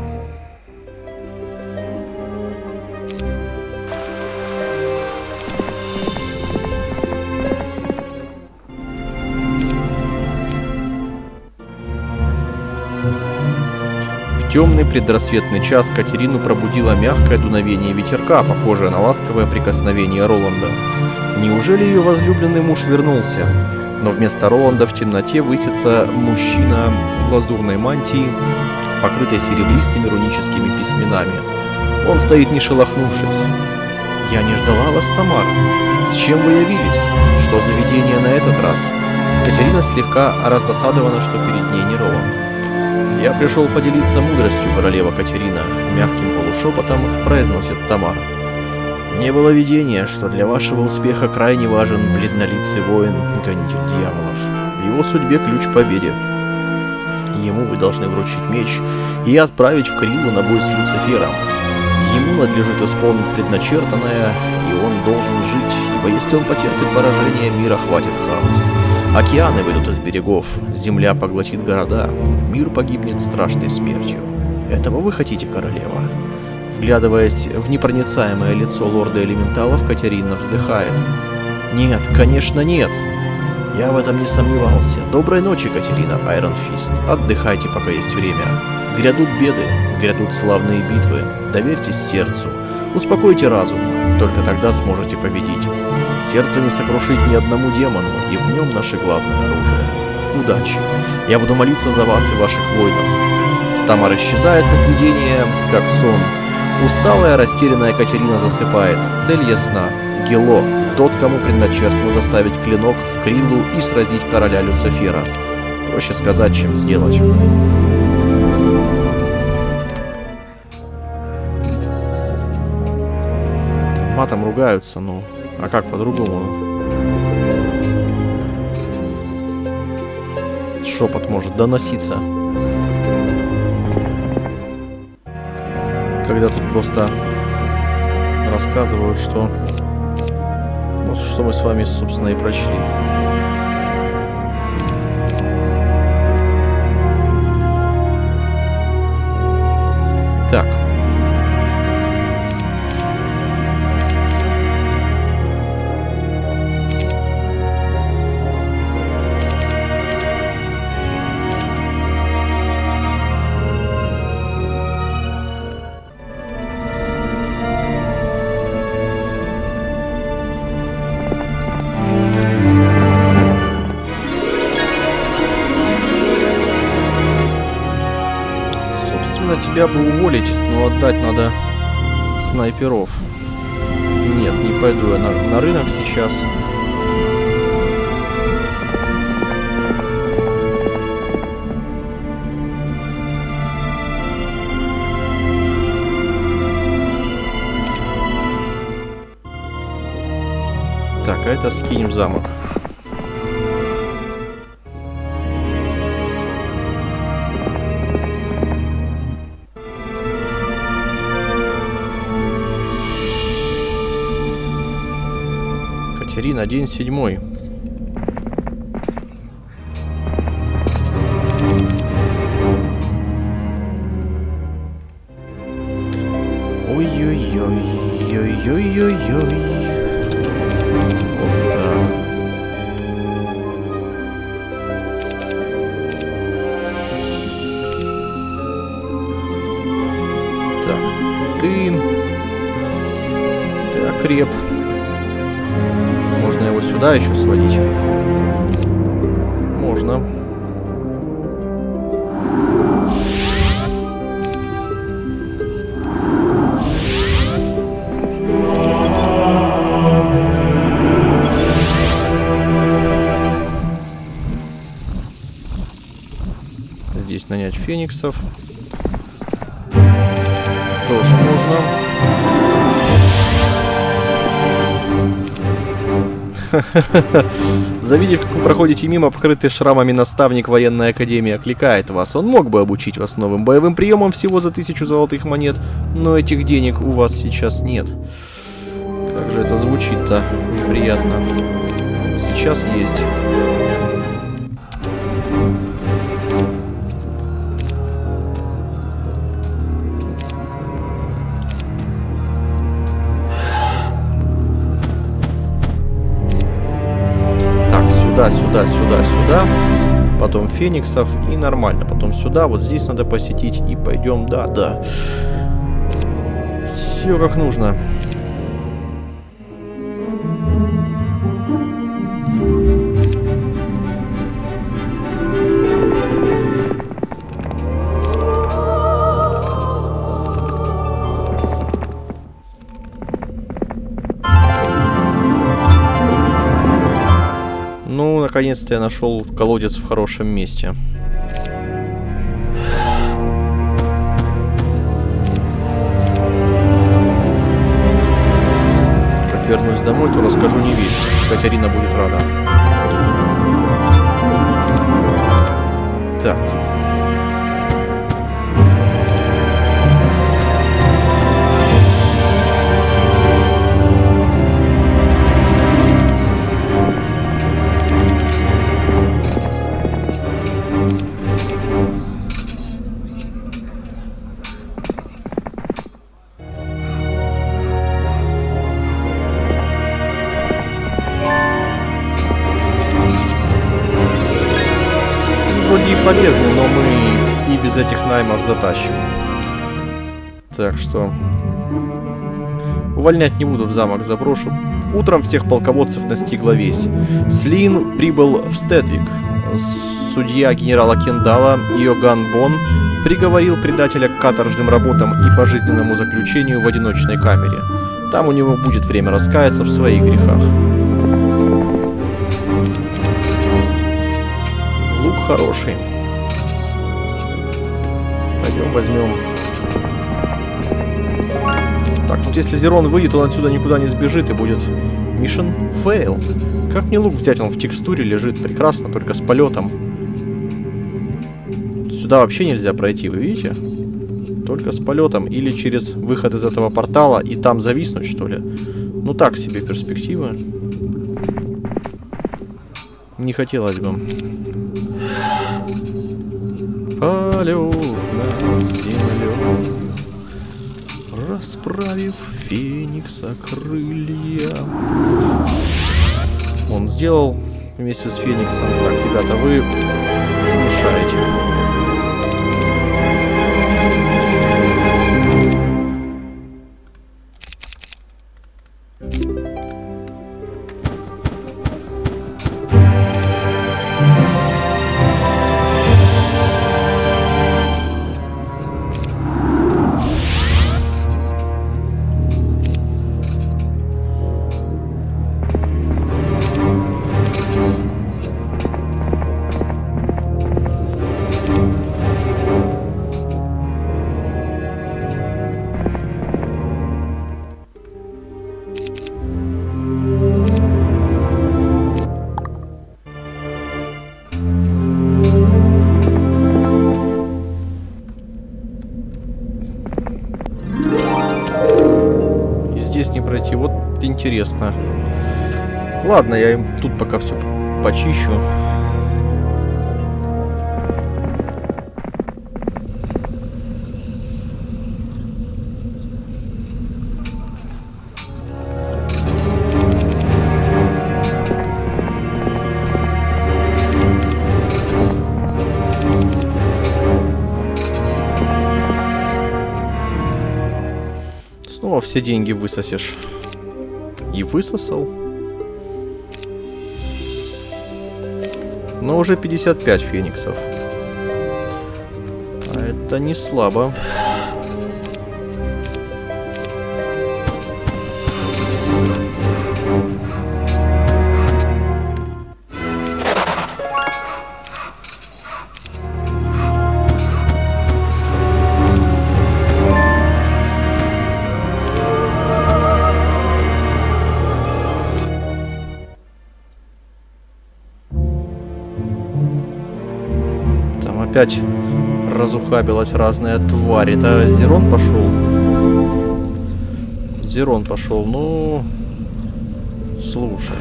В темный предрассветный час Катерину пробудило мягкое дуновение ветерка, похожее на ласковое прикосновение Роланда. Неужели ее возлюбленный муж вернулся? Но вместо Роланда в темноте высится мужчина в лазурной мантии, покрытой серебристыми руническими письменами. Он стоит не шелохнувшись. «Я не ждала вас, Тамара. С чем вы явились? Что за видение на этот раз?» Катерина слегка раздосадована, что перед ней не Роланд. «Я пришел поделиться мудростью, королева Катерина», — мягким полушепотом произносит Тамара. «Мне было видение, что для вашего успеха крайне важен бледнолицый воин, гонитель дьяволов. В его судьбе ключ к победе. Ему вы должны вручить меч и отправить в Крилу на бой с Люцифером. Ему надлежит исполнить предначертанное, и он должен жить, ибо если он потерпит поражение, мир охватит хаос. Океаны выйдут из берегов, земля поглотит города, мир погибнет страшной смертью. Этого вы хотите, королева?» Вглядываясь в непроницаемое лицо лорда элементалов, Катерина вздыхает. «Нет, конечно нет. Я в этом не сомневался. Доброй ночи, Катерина Айронфист. Отдыхайте, пока есть время. Грядут беды, грядут славные битвы. Доверьтесь сердцу. Успокойте разум. Только тогда сможете победить. Сердце не сокрушить ни одному демону, и в нем наше главное оружие. Удачи. Я буду молиться за вас и ваших воинов». Тамара исчезает, как видение, как сон. Усталая, растерянная Катерина засыпает. Цель ясна. Гело, тот, кому предначертано доставить клинок в Крилу и сразить короля Люцифера. Проще сказать, чем сделать. Матом ругаются, ну, а как по-другому? Шепот может доноситься. Когда тут просто рассказывают, что... Вот что мы с вами, собственно, и прочли. Так. Тебя бы уволить, но отдать надо снайперов. Нет, не пойду я на, на рынок сейчас. Так, а это скинем в замок. Катерина, день седьмой. Ой-ой-ой-ой-ой-ой-ой. Вот так. Так, ты... Ты окреп. Можно его сюда еще сводить. Можно. фениксов. Тоже можно. Завидев, как вы проходите мимо, покрытый шрамами наставник военной академии окликает вас. Он мог бы обучить вас новым боевым приемам всего за тысячу золотых монет, но этих денег у вас сейчас нет. Как же это звучит-то неприятно. Сейчас есть. Сюда, сюда, сюда, сюда. Потом фениксов и нормально. Потом сюда, вот здесь надо посетить. И пойдем, да, да. Все как нужно. Ну, наконец-то я нашел колодец в хорошем месте. Как вернусь домой, то расскажу невесте. Катерина будет рада. Так. Вроде и полезны, но мы и без этих наймов затащим. Так что... Увольнять не буду, в замок заброшу. Утром всех полководцев настигла весть. Слин прибыл в Стедвик. Судья генерала Кендала Иоганн Бон приговорил предателя к каторжным работам и пожизненному заключению в одиночной камере. Там у него будет время раскаяться в своих грехах. Лук хороший. Пойдем возьмем. Так, вот если Зерон выйдет, он отсюда никуда не сбежит и будет Mission failed. Как мне лук взять? Он в текстуре лежит прекрасно, только с полетом. Сюда вообще нельзя пройти, вы видите? Только с полетом. Или через выход из этого портала и там зависнуть, что ли. Ну так себе перспективы. Не хотелось бы. Полет над землей, расправив феникса крылья. Он сделал вместе с фениксом. Так, ребята, вы мешаете. Не пройти. Вот интересно. Ладно, я им тут пока все почищу. Снова все деньги высосешь. И высосал. Но уже пятьдесят пять фениксов. А это не слабо. опять разухабилась разная тварь. Это Зерон пошел? Зерон пошел. Ну, слушай.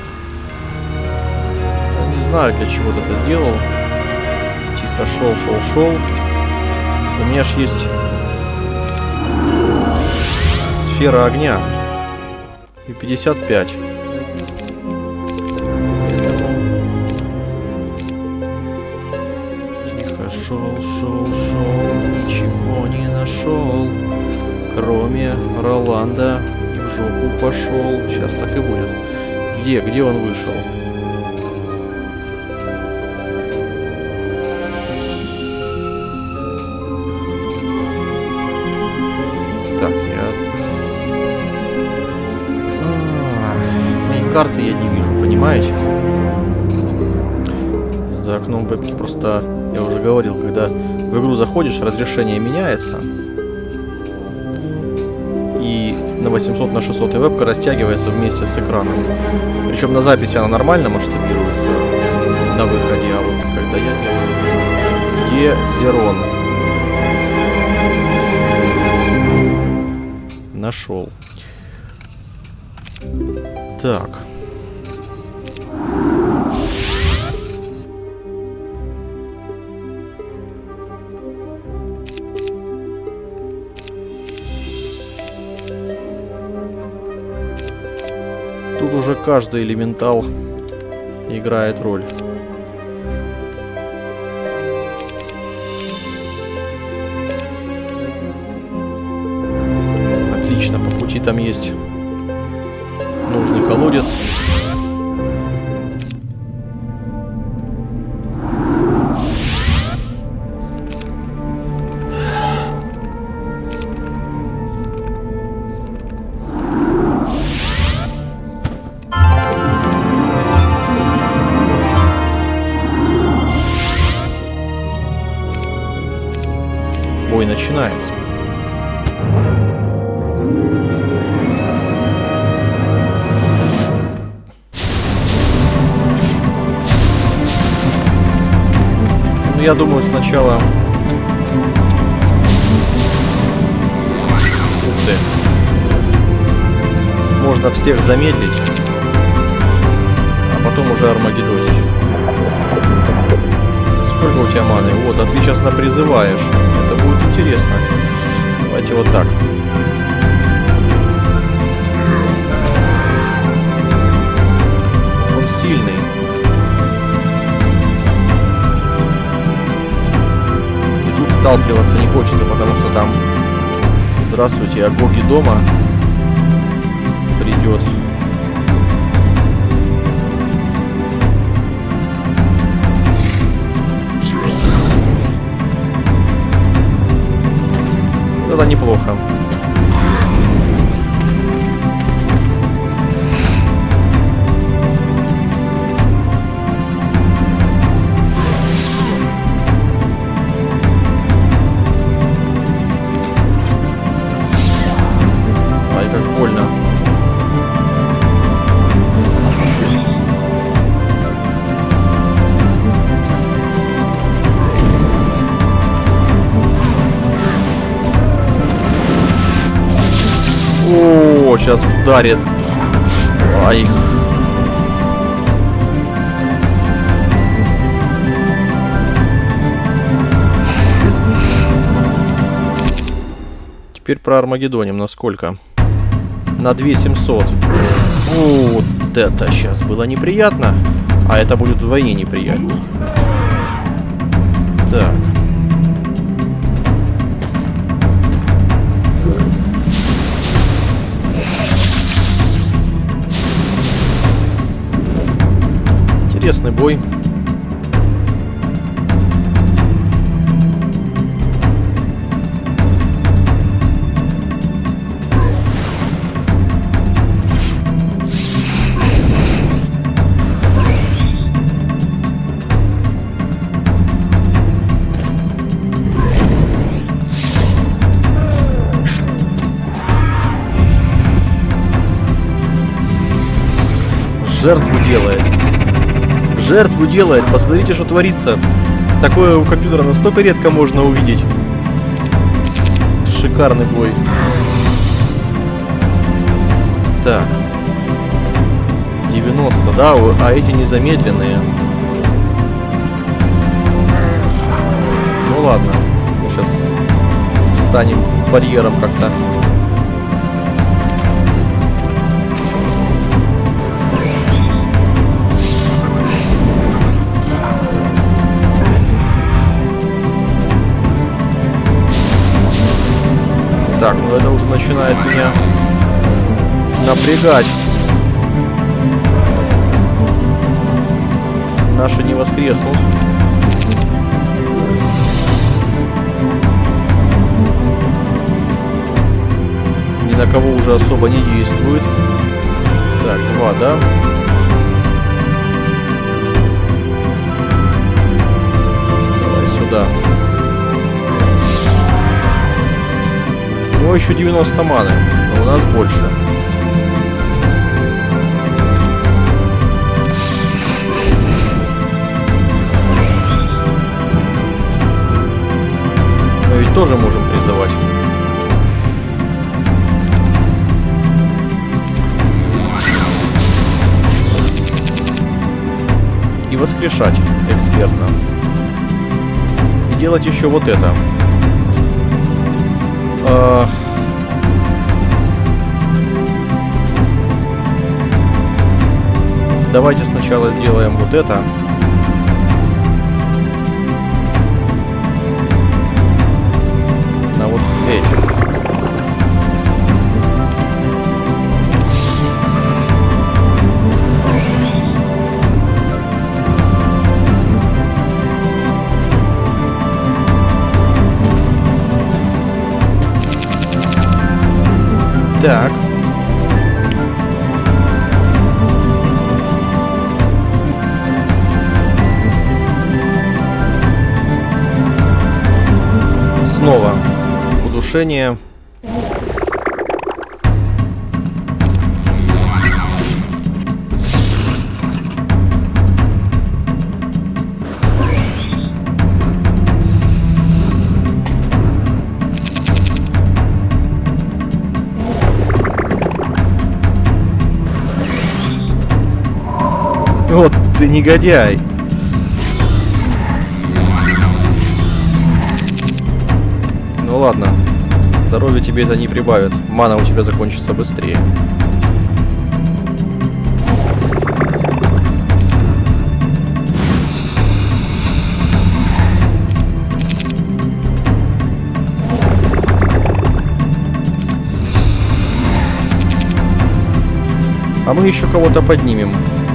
Я не знаю, для чего ты это сделал. Тихо шел, шел, шел. У меня ж есть сфера огня. И пятьдесят пять. Тихо шел, шел, шел. Ничего не нашел. Кроме Роланда. И в жопу пошел. Сейчас так и будет. Где? Где он вышел? Так, я... А, карты я не вижу, понимаете? За окном вебки просто... Я уже говорил, когда в игру заходишь, разрешение меняется. И на восемьсот на шестьсот и вебка растягивается вместе с экраном. Причем на записи она нормально масштабируется на выходе, а вот когда я делаю... Где Зерон? Нашел. Так. Тут уже каждый элементал играет роль. Отлично, по пути там есть нужный колодец. Бой начинается. Ну, я думаю, сначала... Ух ты. Можно всех замедлить, а потом уже армагеддонить. Сколько у тебя маны? Вот, а ты сейчас напризываешь. Это будет интересно. Давайте вот так. Он сильный. И тут сталкиваться не хочется, потому что там... Здравствуйте, Агоги дома придет. Это неплохо. Ай, как больно. О, сейчас вдарит. Ай. Теперь про Армагеддоним. На сколько? На две тысячи семьсот. Вот это сейчас было неприятно. А это будет вдвойне неприятней. Так. Интересный бой. Жертву делает. Жертву делает. Посмотрите, что творится Такое у компьютера настолько редко можно увидеть. Шикарный бой. Так. девяносто, да, а эти незамедленные. Ну ладно. Мы сейчас встанем барьером как-то. Так, ну это уже начинает меня напрягать. Наши не воскреснут. Ни на кого уже особо не действует. Так, два, да? Давай сюда. У него еще девяносто маны, но у нас больше. Мы ведь тоже можем призывать. И воскрешать экспертно. И делать еще вот это. А... Давайте сначала сделаем вот это. На вот этих. Так. Снова удушение. Вот ты негодяй. Ну ладно. Здоровье тебе это не прибавит. Мана у тебя закончится быстрее. А мы еще кого-то поднимем.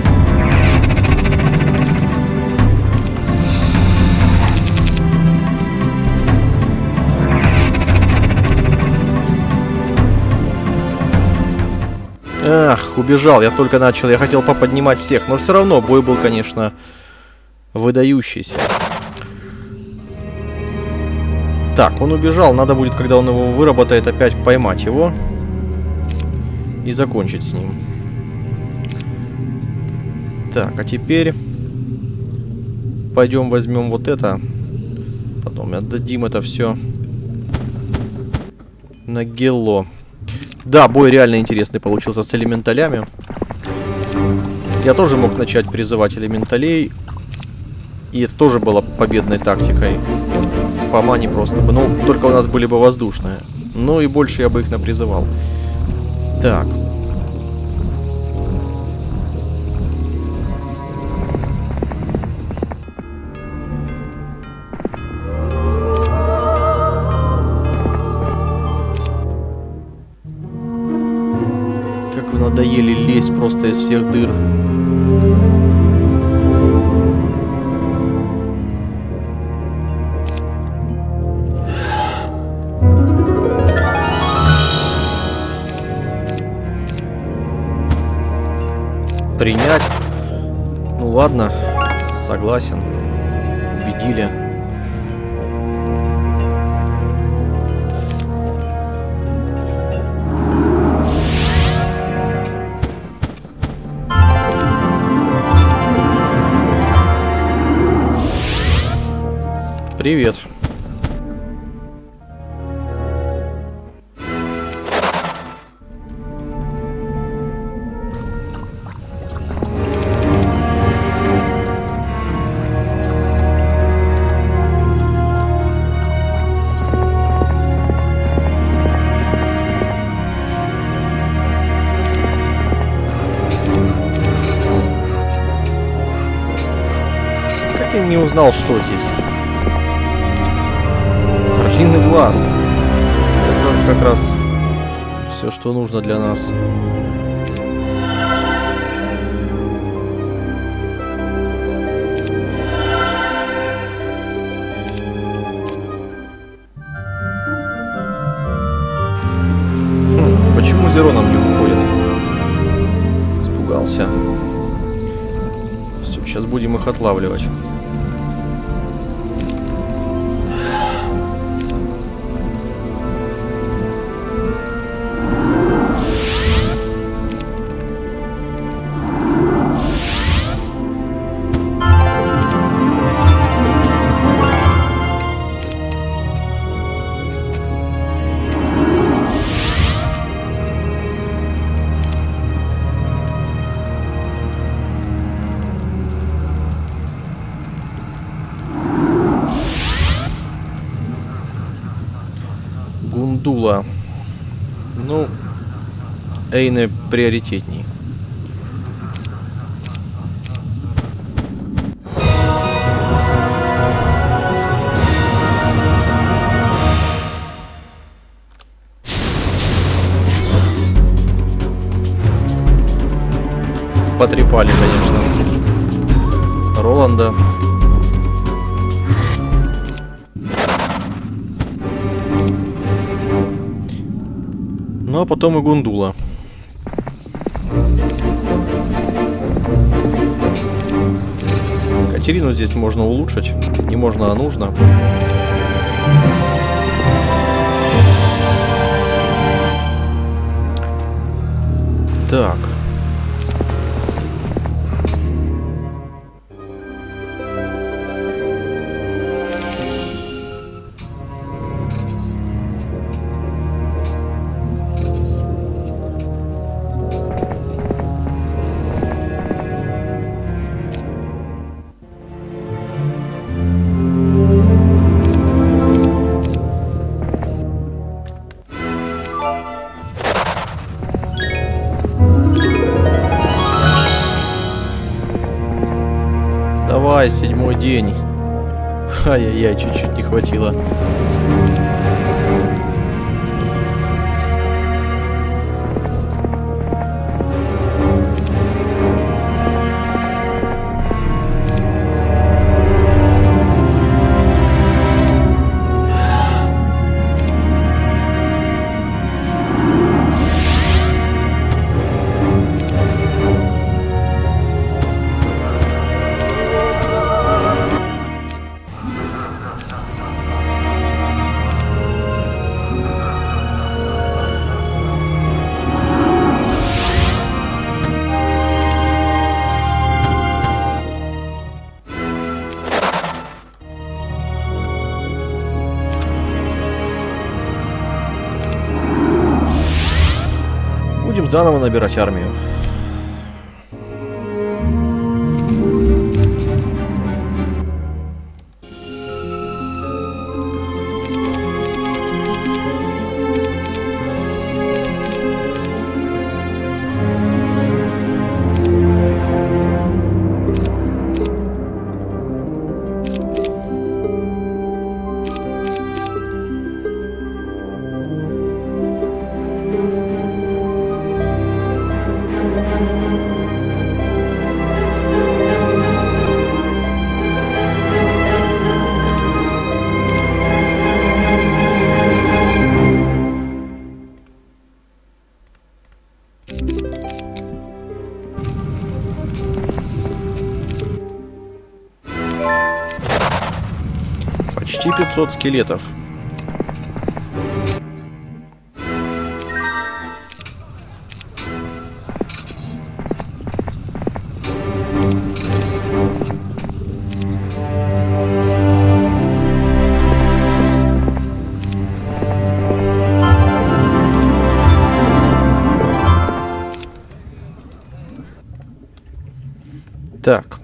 Ах, убежал, я только начал, я хотел поподнимать всех, но все равно бой был, конечно, выдающийся. Так, он убежал, надо будет, когда он его выработает, опять поймать его и закончить с ним. Так, а теперь пойдем возьмем вот это, потом отдадим это все на Гелло. Да, бой реально интересный получился с элементалями. Я тоже мог начать призывать элементалей. И это тоже было победной тактикой. По мане просто бы. Ну, только у нас были бы воздушные. Ну и больше я бы их напризывал. Так. Надоели лезть просто из всех дыр. Принять? Ну ладно, согласен. Убедили. Привет. Как я не узнал, что здесь? Орлиный глаз. Это как раз все, что нужно для нас. Хм, почему Зеро нам не уходит? Испугался. Все, сейчас будем их отлавливать. Гундула. Ну, Эйне приоритетней. Потрепали, конечно, Роланда. Ну а потом и Гундула. Катерину здесь можно улучшить. Не можно, а нужно. Так. Давай, седьмой день. Ай-яй-яй, чуть-чуть не хватило. Будем заново набирать армию. Почти пятьсот скелетов. Так.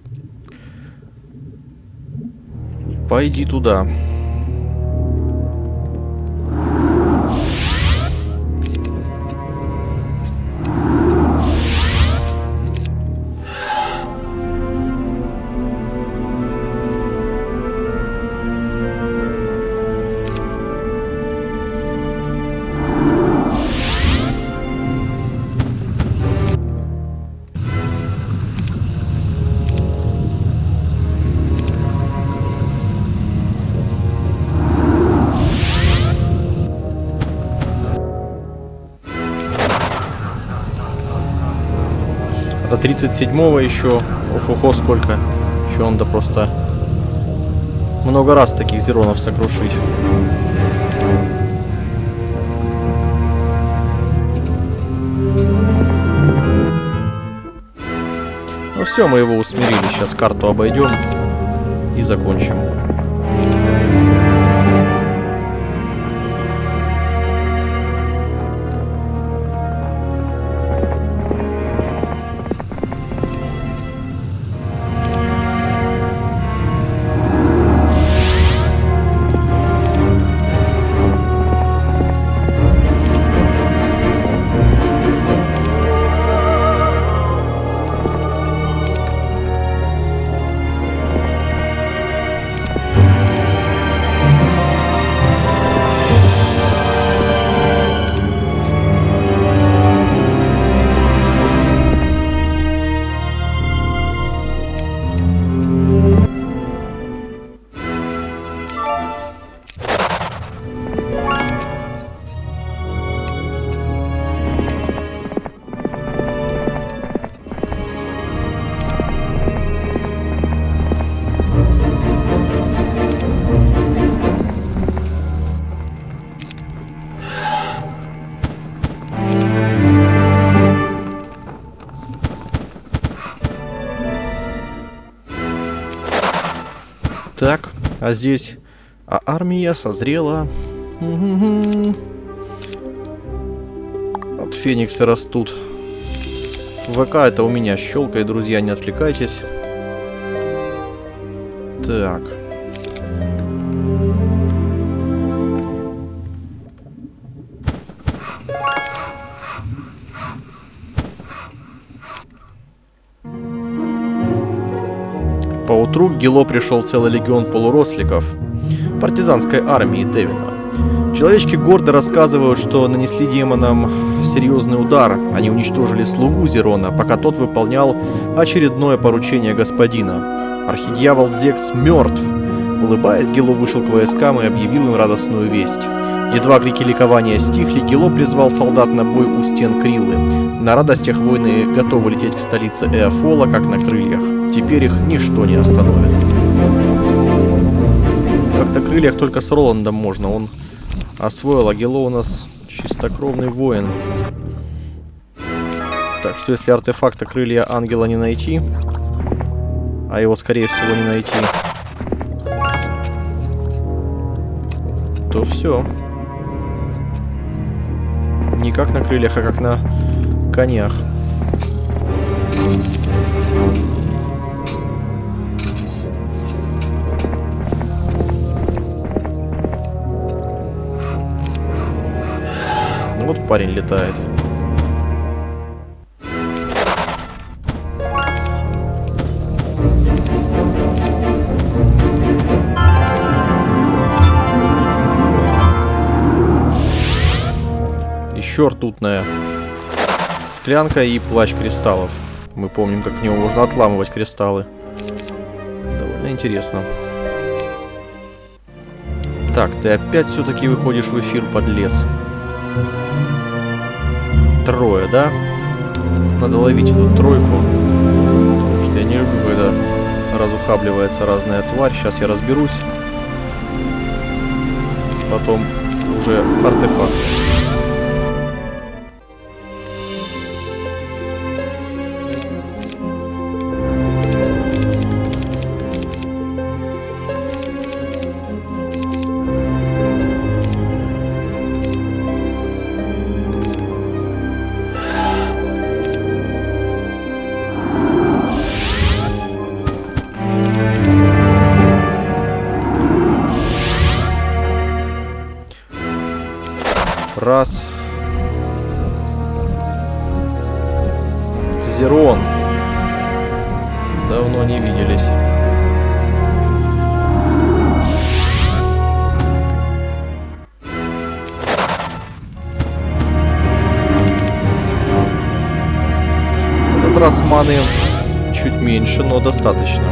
Пойди туда. До тридцать седьмого еще. Ох-охо, сколько. Еще надо просто много раз таких зеронов сокрушить. Ну все, мы его усмирили. Сейчас карту обойдем и закончим. Так, а здесь а армия созрела. От Феникса растут. ВК это у меня щелкает, друзья, не отвлекайтесь. Так. Поутру к Гело пришел целый легион полуросликов партизанской армии Девина. Человечки гордо рассказывают, что нанесли демонам серьезный удар. Они уничтожили слугу Зерона, пока тот выполнял очередное поручение господина. Архидьявол Зекс мертв. Улыбаясь, Гело вышел к войскам и объявил им радостную весть. Едва крики ликования стихли, Гело призвал солдат на бой у стен Криллы. На радостях воины готовы лететь к столице Эофола, как на крыльях. Теперь их ничто не остановит. Как на крыльях только с Роландом можно. Он освоил, а Гело у нас чистокровный воин. Так что если артефакта крылья ангела не найти, а его скорее всего не найти, то все. Не как на крыльях, а как на конях. Ну вот парень летает. Еще ртутная склянка и плащ кристаллов. Мы помним, как в него можно отламывать кристаллы. Довольно интересно. Так, ты опять все-таки выходишь в эфир, подлец. Трое, да? Надо ловить эту тройку. Потому что я не люблю, когда разухабливается разная тварь. Сейчас я разберусь. Потом уже артефакт. Раз. Зерон. Давно не виделись. В этот раз маны чуть меньше, но достаточно.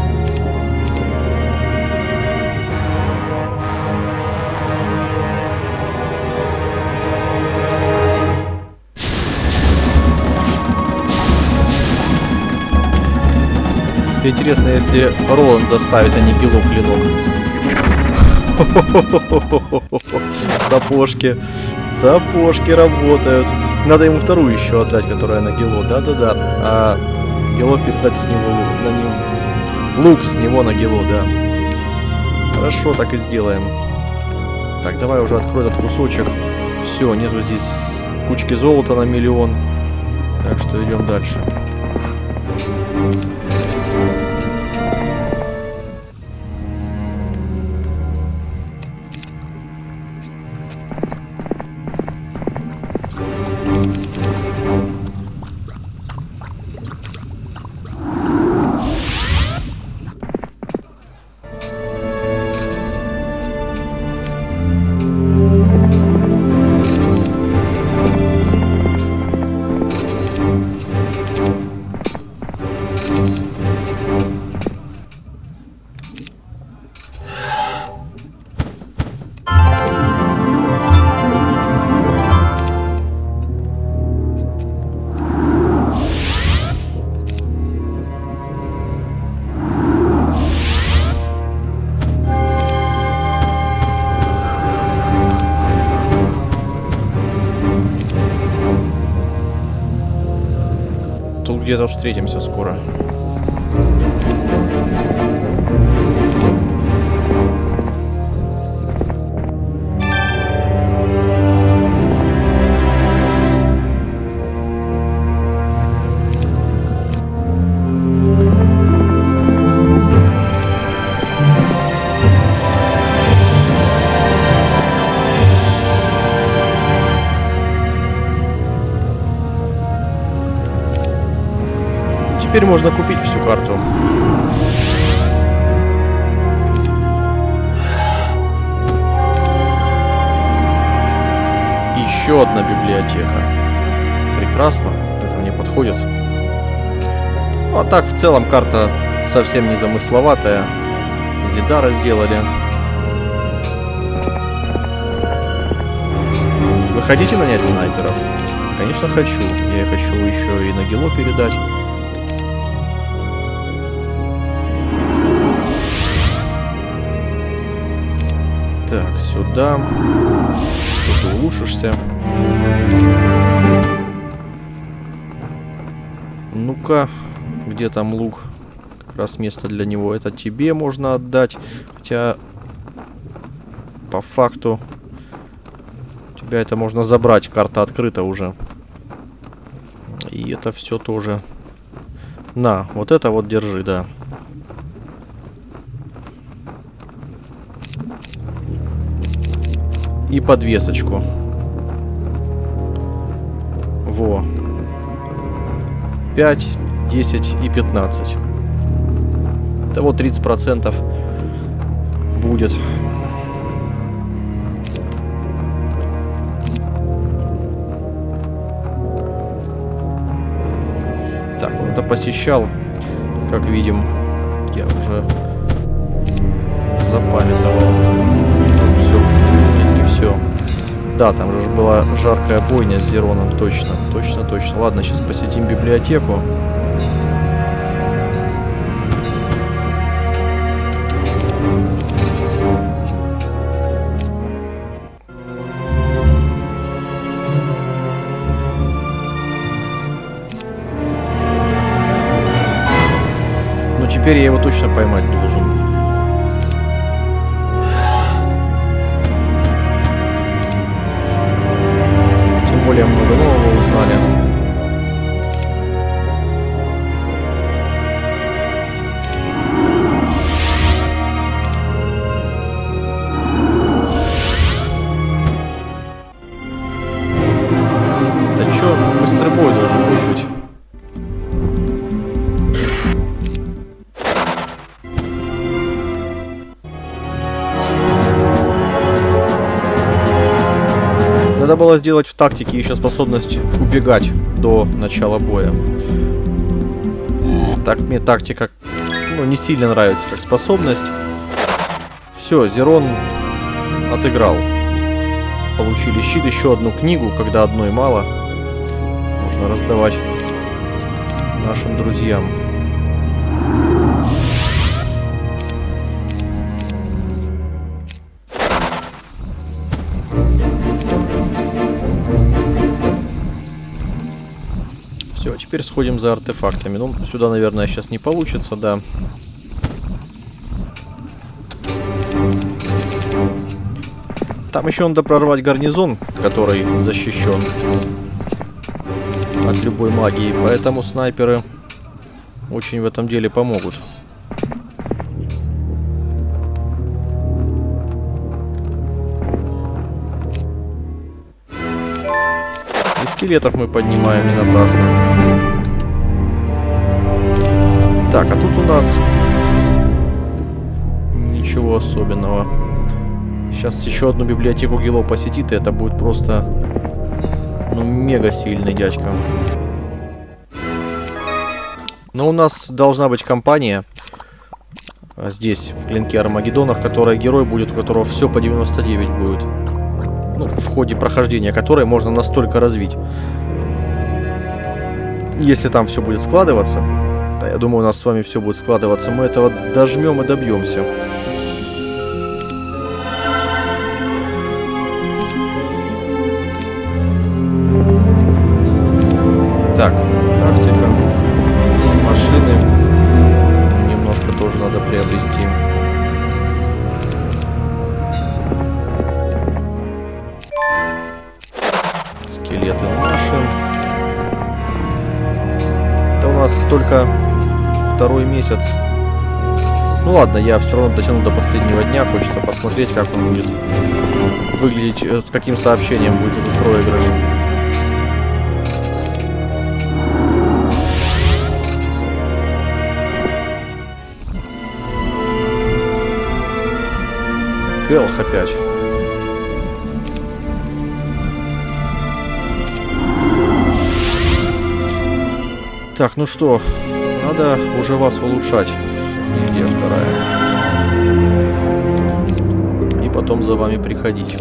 Интересно, если Роланд доставит, а не Гило клинок. Сапожки. Сапожки работают. Надо ему вторую еще отдать, которая на Гило. Да-да-да. А Гило передать с него на него. Лук с него на Гило, да. Хорошо, так и сделаем. Так, давай уже открой этот кусочек. Все, нету здесь кучки золота на миллион. Так что идем дальше. Где-то встретимся скоро. Теперь можно купить всю карту. Еще одна библиотека. Прекрасно. Это мне подходит. Ну, а так, в целом, карта совсем не замысловатая. Зидара сделали. Вы хотите нанять снайперов? Конечно, хочу. Я хочу еще и на Гило передать. Так, сюда. Тут ты улучшишься. Ну-ка, где там лук? Как раз место для него. Это тебе можно отдать. Хотя, по факту, у тебя это можно забрать. Карта открыта уже. И это все тоже. На, вот это вот держи, да. И подвесочку. Во. пять, десять и пятнадцать. Того тридцать процентов будет. Так, он это посещал. Как видим, я уже запамятовал. Все. Все. Да, там же была жаркая бойня с Зероном. Точно, точно, точно. Ладно, сейчас посетим библиотеку. Ну, теперь я его точно поймать должен. Более много нового узнали. Еще быстрый бой должен быть. Надо было сделать в тактике еще способность убегать до начала боя. Так мне тактика, ну, не сильно нравится как способность. Все, Зерон отыграл. Получили щит, еще одну книгу, когда одной мало. Можно раздавать нашим друзьям. Все, теперь сходим за артефактами. Ну, сюда, наверное, сейчас не получится, да. Там еще надо прорвать гарнизон, который защищен от любой магии. Поэтому снайперы очень в этом деле помогут. И скелетов мы поднимаем не напрасно. Так, а тут у нас ничего особенного. Сейчас еще одну библиотеку Гило посетит, и это будет просто, ну, мега сильный дядька. Но у нас должна быть компания здесь, в клинке Армагеддона, в которой герой будет, у которого все по девяносто девять будет. Ну, в ходе прохождения которой можно настолько развить. Если там все будет складываться, да, я думаю, у нас с вами все будет складываться, мы этого дожмем и добьемся. Так, тактика. Машины. Немножко тоже надо приобрести. Скелеты наши. Это у нас только второй месяц. Ну ладно, я все равно дотяну до последнего дня. Хочется посмотреть, как он будет выглядеть, с каким сообщением будет этот проигрыш. Келх опять. Так, ну что, надо уже вас улучшать. Гильдия вторая. И потом за вами приходить.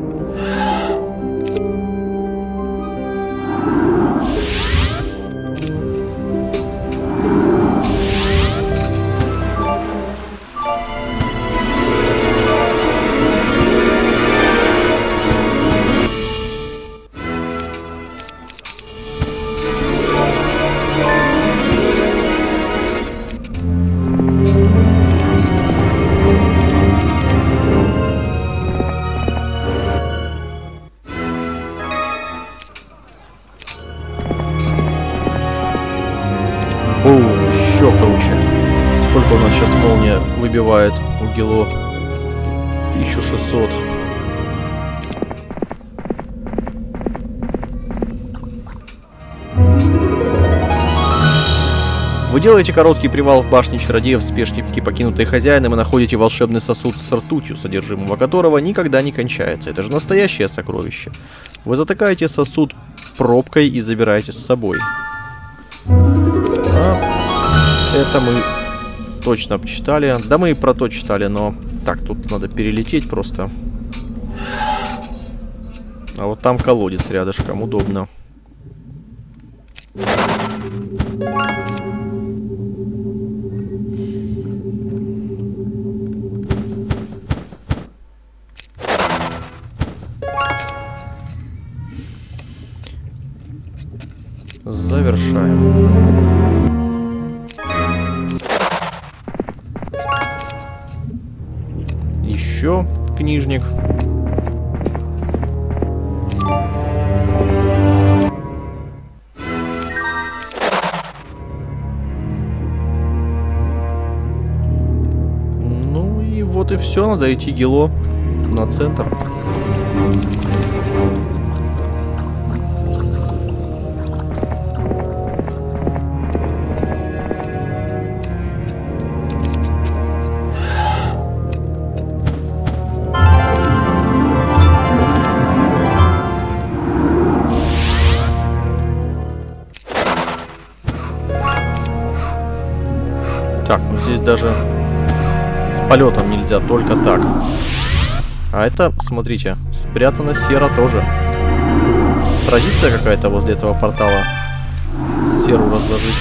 Бум, еще круче. Сколько у нас сейчас молния выбивает у Гило? тысяча шестьсот. Вы делаете короткий привал в башне чародеев в спешке, покинутой хозяином, и находите волшебный сосуд с ртутью, содержимого которого никогда не кончается. Это же настоящее сокровище. Вы затыкаете сосуд пробкой и забираете с собой. А, это мы точно читали. Да мы и про то читали, но... Так, тут надо перелететь просто. А вот там колодец рядышком, удобно. Завершаем. Еще книжник. Ну и вот и все. Надо идти Гило на центр. даже с полетом нельзя, только так. А это, смотрите, спрятана сера тоже. Традиция какая-то возле этого портала. Серу разложить.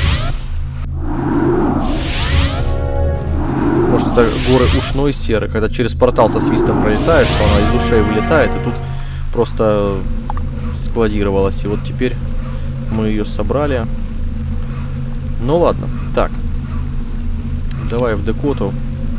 Может, это горы ушной серы, когда через портал со свистом пролетаешь, что она из ушей вылетает, и тут просто складировалась. И вот теперь мы ее собрали. Ну ладно, так. Давай в Декоту.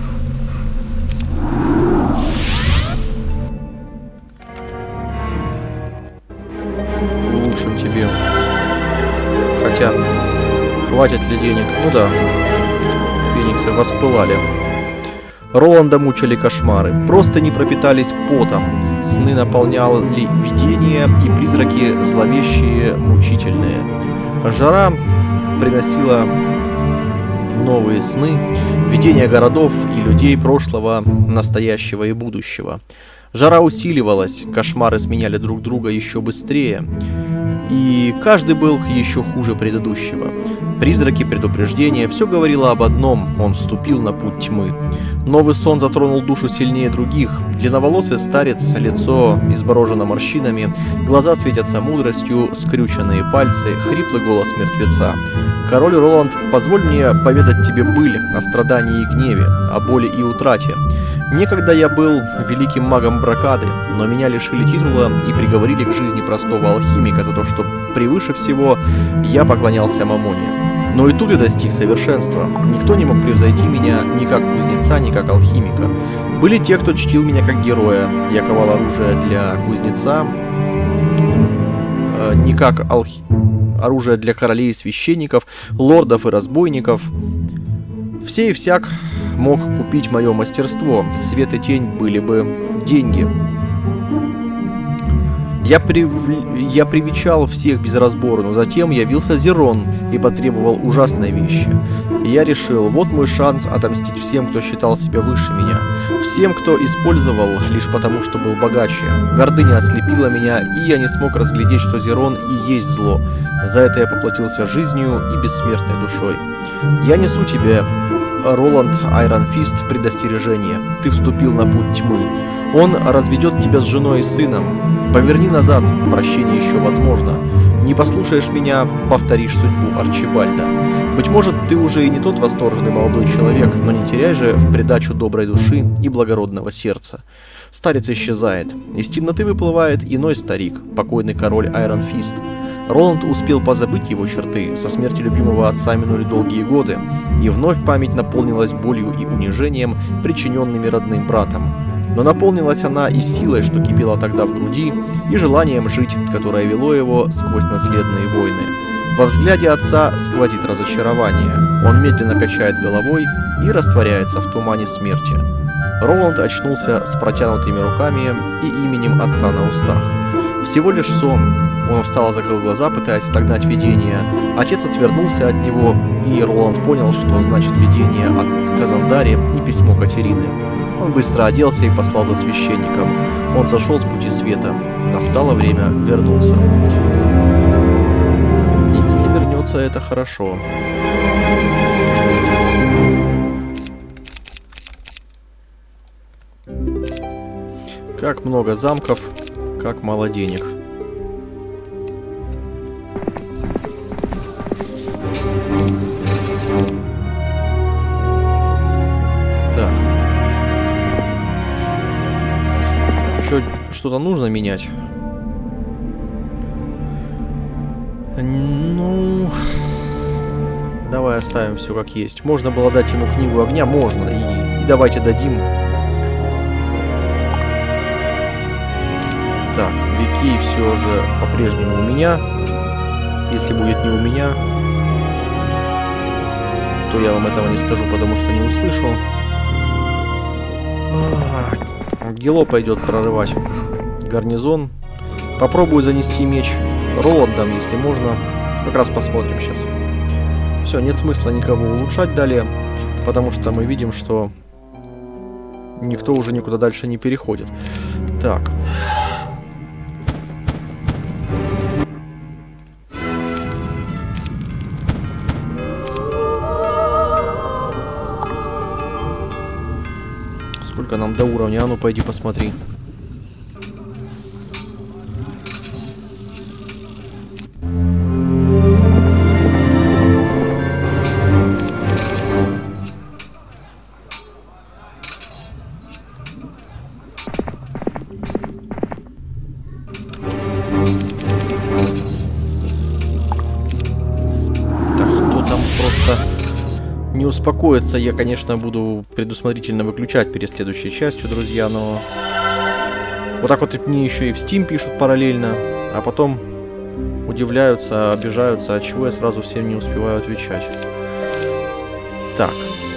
Улучшим тебе. Хотя, хватит ли денег? Ну да. Фениксы воспылали. Роланда мучили кошмары. Просто не пропитались потом. Сны наполняли видения и призраки зловещие, мучительные. Жара приносила новые сны, видения городов и людей прошлого, настоящего и будущего. Жара усиливалась, кошмары сменяли друг друга еще быстрее, и каждый был еще хуже предыдущего. Призраки, предупреждения, все говорило об одном: он вступил на путь тьмы. Новый сон затронул душу сильнее других. Длинноволосый старец, лицо изборожено морщинами, глаза светятся мудростью, скрюченные пальцы, хриплый голос мертвеца. «Король Роланд, позволь мне поведать тебе быль о страдании и гневе, о боли и утрате. Некогда я был великим магом Бракады, но меня лишили титула и приговорили к жизни простого алхимика за то, что превыше всего я поклонялся Мамоне. Но и тут я достиг совершенства. Никто не мог превзойти меня ни как кузнеца, ни как алхимика. Были те, кто чтил меня как героя. Я ковал оружие для кузнеца, э, не как алхи... оружие для королей и священников, лордов и разбойников. Все и всяк мог купить мое мастерство. Свет и тень были бы деньги. Я, прив... я привечал всех без разбора, но затем явился Зерон и потребовал ужасной вещи. И я решил, вот мой шанс отомстить всем, кто считал себя выше меня. Всем, кто использовал лишь потому, что был богаче. Гордыня ослепила меня, и я не смог разглядеть, что Зерон и есть зло. За это я поплатился жизнью и бессмертной душой. Я несу тебе, Роланд Айронфист, предостережение. Ты вступил на путь тьмы. Он разведет тебя с женой и сыном. Поверни назад, прощение еще возможно. Не послушаешь меня, повторишь судьбу Арчибальда. Быть может, ты уже и не тот восторженный молодой человек, но не теряй же в придачу доброй души и благородного сердца. Старец исчезает. Из темноты выплывает иной старик, покойный король Айронфист. Роланд успел позабыть его черты, со смерти любимого отца минули долгие годы, и вновь память наполнилась болью и унижением, причиненными родным братом. Но наполнилась она и силой, что кипела тогда в груди, и желанием жить, которое вело его сквозь наследные войны. Во взгляде отца сквозит разочарование. Он медленно качает головой и растворяется в тумане смерти. Роланд очнулся с протянутыми руками и именем отца на устах. Всего лишь сон. Он устало закрыл глаза, пытаясь отогнать видение. Отец отвернулся от него, и Роланд понял, что значит видение от Казандари и письмо Катерины. Он быстро оделся и послал за священником. Он сошел с пути света. Настало время вернуться. Если вернется, это хорошо. Как много замков, как мало денег. Так. Еще что-то нужно менять? Ну... Давай оставим все как есть. Можно было дать ему книгу огня? Можно. И, и давайте дадим... Так, Викей все же по-прежнему у меня. Если будет не у меня, то я вам этого не скажу, потому что не услышу. Гело пойдет прорывать гарнизон. Попробую занести меч Роландом, если можно. Как раз посмотрим сейчас. Все, нет смысла никого улучшать далее, потому что мы видим, что никто уже никуда дальше не переходит. Так. сколько нам до уровня? А ну, пойди посмотри. Не успокоиться я, конечно, буду предусмотрительно выключать перед следующей частью, друзья, но... Вот так вот мне еще и в Steam пишут параллельно, а потом удивляются, обижаются, от чего я сразу всем не успеваю отвечать. Так.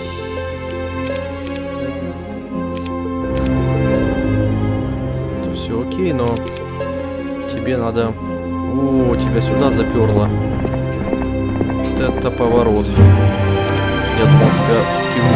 Это все окей, но тебе надо... О, тебя сюда заперло. Вот это поворот. Я думал, тебя все-таки вниз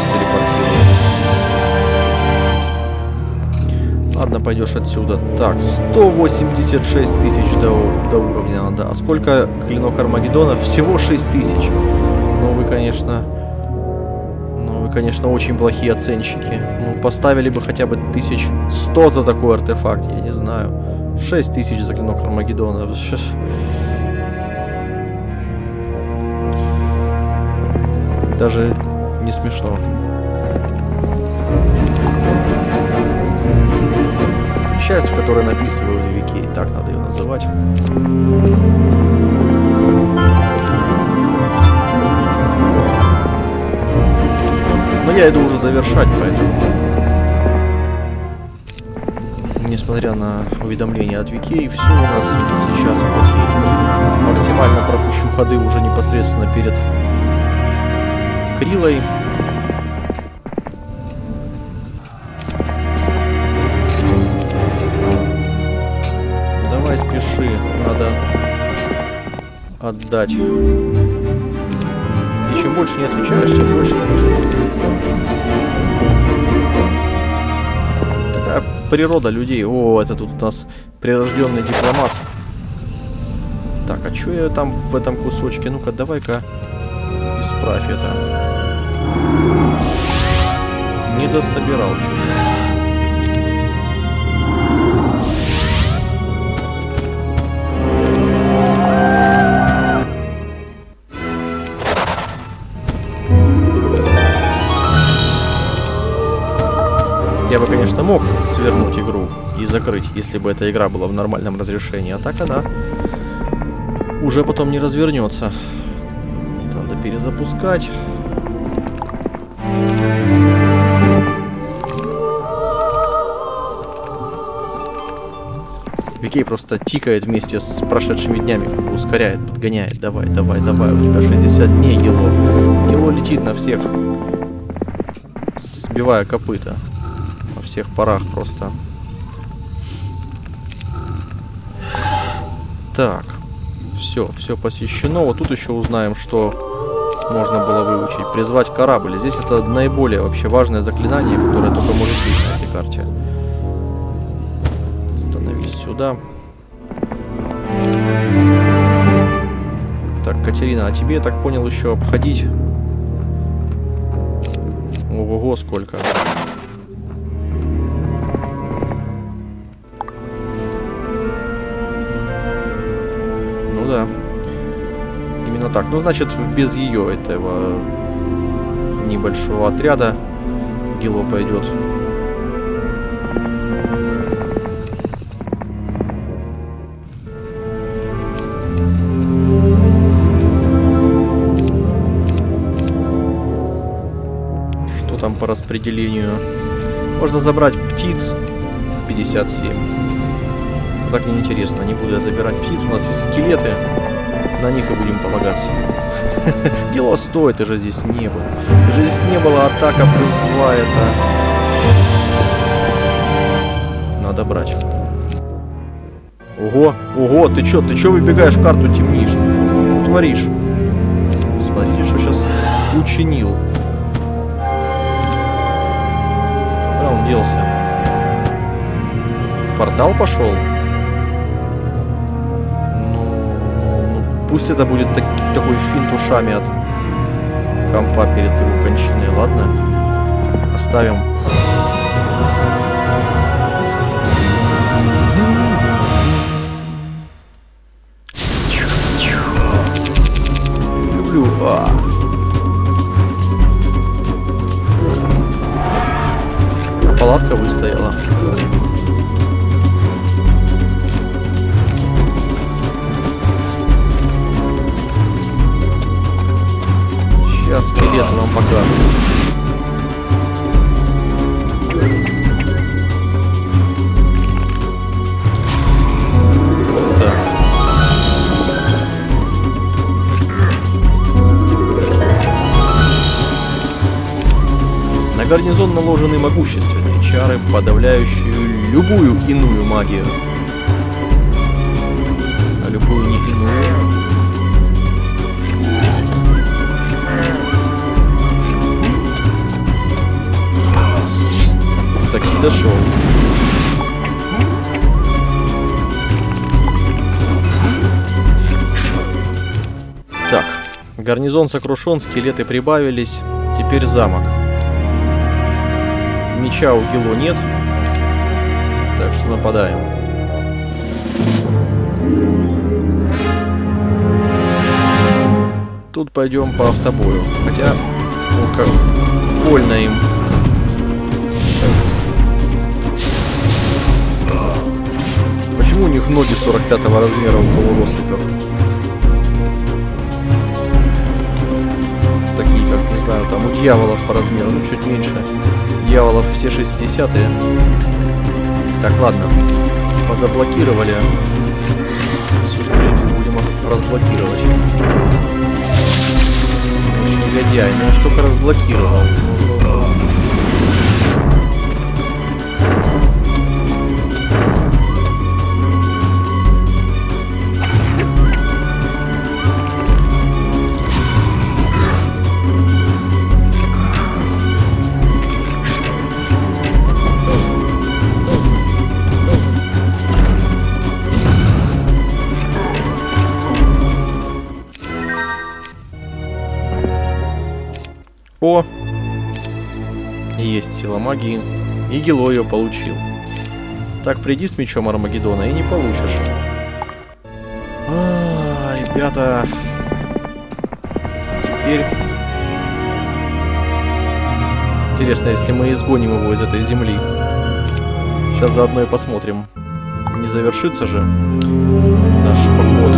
телепортируют. Ладно, пойдешь отсюда. Так, сто восемьдесят шесть тысяч до, до уровня надо. А сколько клинок Армагеддона? Всего шесть тысяч. Ну, вы, конечно... Ну, вы, конечно, очень плохие оценщики. Ну, поставили бы хотя бы тысяч сто за такой артефакт, я не знаю. шесть тысяч за клинок Армагеддона. Даже не смешно. Часть, в которой написываю в Вики, так надо ее называть. Но я иду уже завершать, поэтому... Несмотря на уведомления от Вики, все у нас сейчас окей. Максимально пропущу ходы уже непосредственно перед Крилой. Давай спеши, надо отдать. И чем больше не отвечаешь, тем больше пишут. Такая природа людей. О, это тут у нас прирожденный дипломат. Так, а что я там в этом кусочке? Ну-ка, давай-ка исправь это. Не дособирал чужих. Я бы, конечно, мог свернуть игру и закрыть, если бы эта игра была в нормальном разрешении, а так она уже потом не развернется. Надо перезапускать. Викей просто тикает вместе с прошедшими днями, как бы ускоряет, подгоняет. Давай, давай, давай, у тебя шестьдесят дней, Гело. Гело летит на всех, сбивая копыта. Во всех парах просто. Так, все, все посещено. Вот тут еще узнаем, что можно было выучить. Призвать корабль. Здесь это наиболее вообще важное заклинание, которое только может быть на этой карте. Становись сюда. Так, Катерина, а тебе, я так понял, еще обходить. Ого-го, сколько. Ну да. Именно так. Ну, значит, без ее этого небольшого отряда Гело пойдет. Что там по распределению? Можно забрать птиц пятьдесят семь. Так неинтересно, не буду я забирать птиц. У нас есть скелеты. На них и будем полагаться. Гело, стой, ты же здесь не был. Ты же здесь не было, атака плюс два, это... Надо брать. Ого, ого, ты чё, ты чё выбегаешь, карту темнишь? Что творишь? Смотрите, что сейчас учинил. Куда он делся? В портал пошел? Пусть это будет так, такой финт ушами от компа перед его кончиной, ладно? Оставим. А. Палатка выстояла. Сейчас скелет нам покажет. На гарнизон наложены могущественные чары, подавляющие любую иную магию. А любую не иную. Так и дошел. Так, гарнизон сокрушен, скелеты прибавились. Теперь замок. Меча у Гило нет, так что нападаем. Тут пойдем по автобою, хотя, ну как, больно им. Почему у них ноги сорок пятого размера у полуросликов? Такие, как, не знаю, там у дьяволов по размеру, ну чуть меньше. Дьяволов все шестидесятые. Так, ладно. Позаблокировали. Всю стрельбу будем разблокировать. Очень негодяй, но он ж только разблокировал. О! Есть сила магии. И Гило ее получил. Так, приди с мечом Армагеддона и не получишь. А, ребята. Теперь... Интересно, если мы изгоним его из этой земли. Сейчас заодно и посмотрим. Не завершится же наш поход.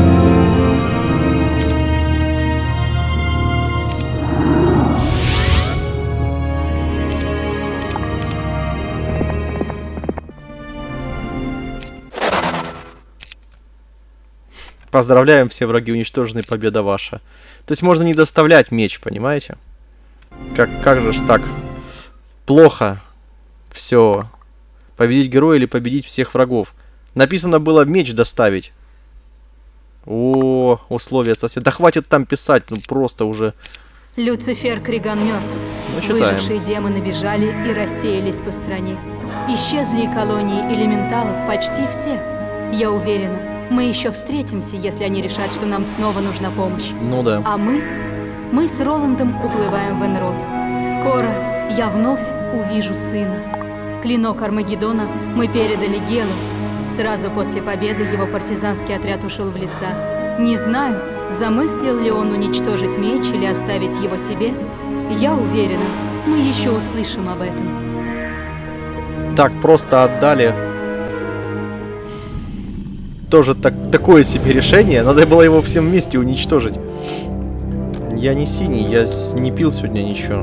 Поздравляем, все враги уничтожены, победа ваша. То есть можно не доставлять меч, понимаете? Как, как же ж так плохо все. Победить героя или победить всех врагов. Написано было меч доставить. О, условия совсем. Да хватит там писать, ну просто уже. Люцифер Криган мертв. Ну, читаем. Выжившие демоны бежали и рассеялись по стране. Исчезли и колонии элементалов почти все. Я уверена, мы еще встретимся, если они решат, что нам снова нужна помощь. Ну да. А мы, мы с Роландом уплываем в Энрод. Скоро я вновь увижу сына. Клинок Армагеддона мы передали Гелу. Сразу после победы его партизанский отряд ушел в леса. Не знаю, замыслил ли он уничтожить меч или оставить его себе. Я уверена, мы еще услышим об этом. Так, просто отдали. Тоже так, такое себе решение. Надо было его всем вместе уничтожить. Я не синий, я не пил сегодня ничего.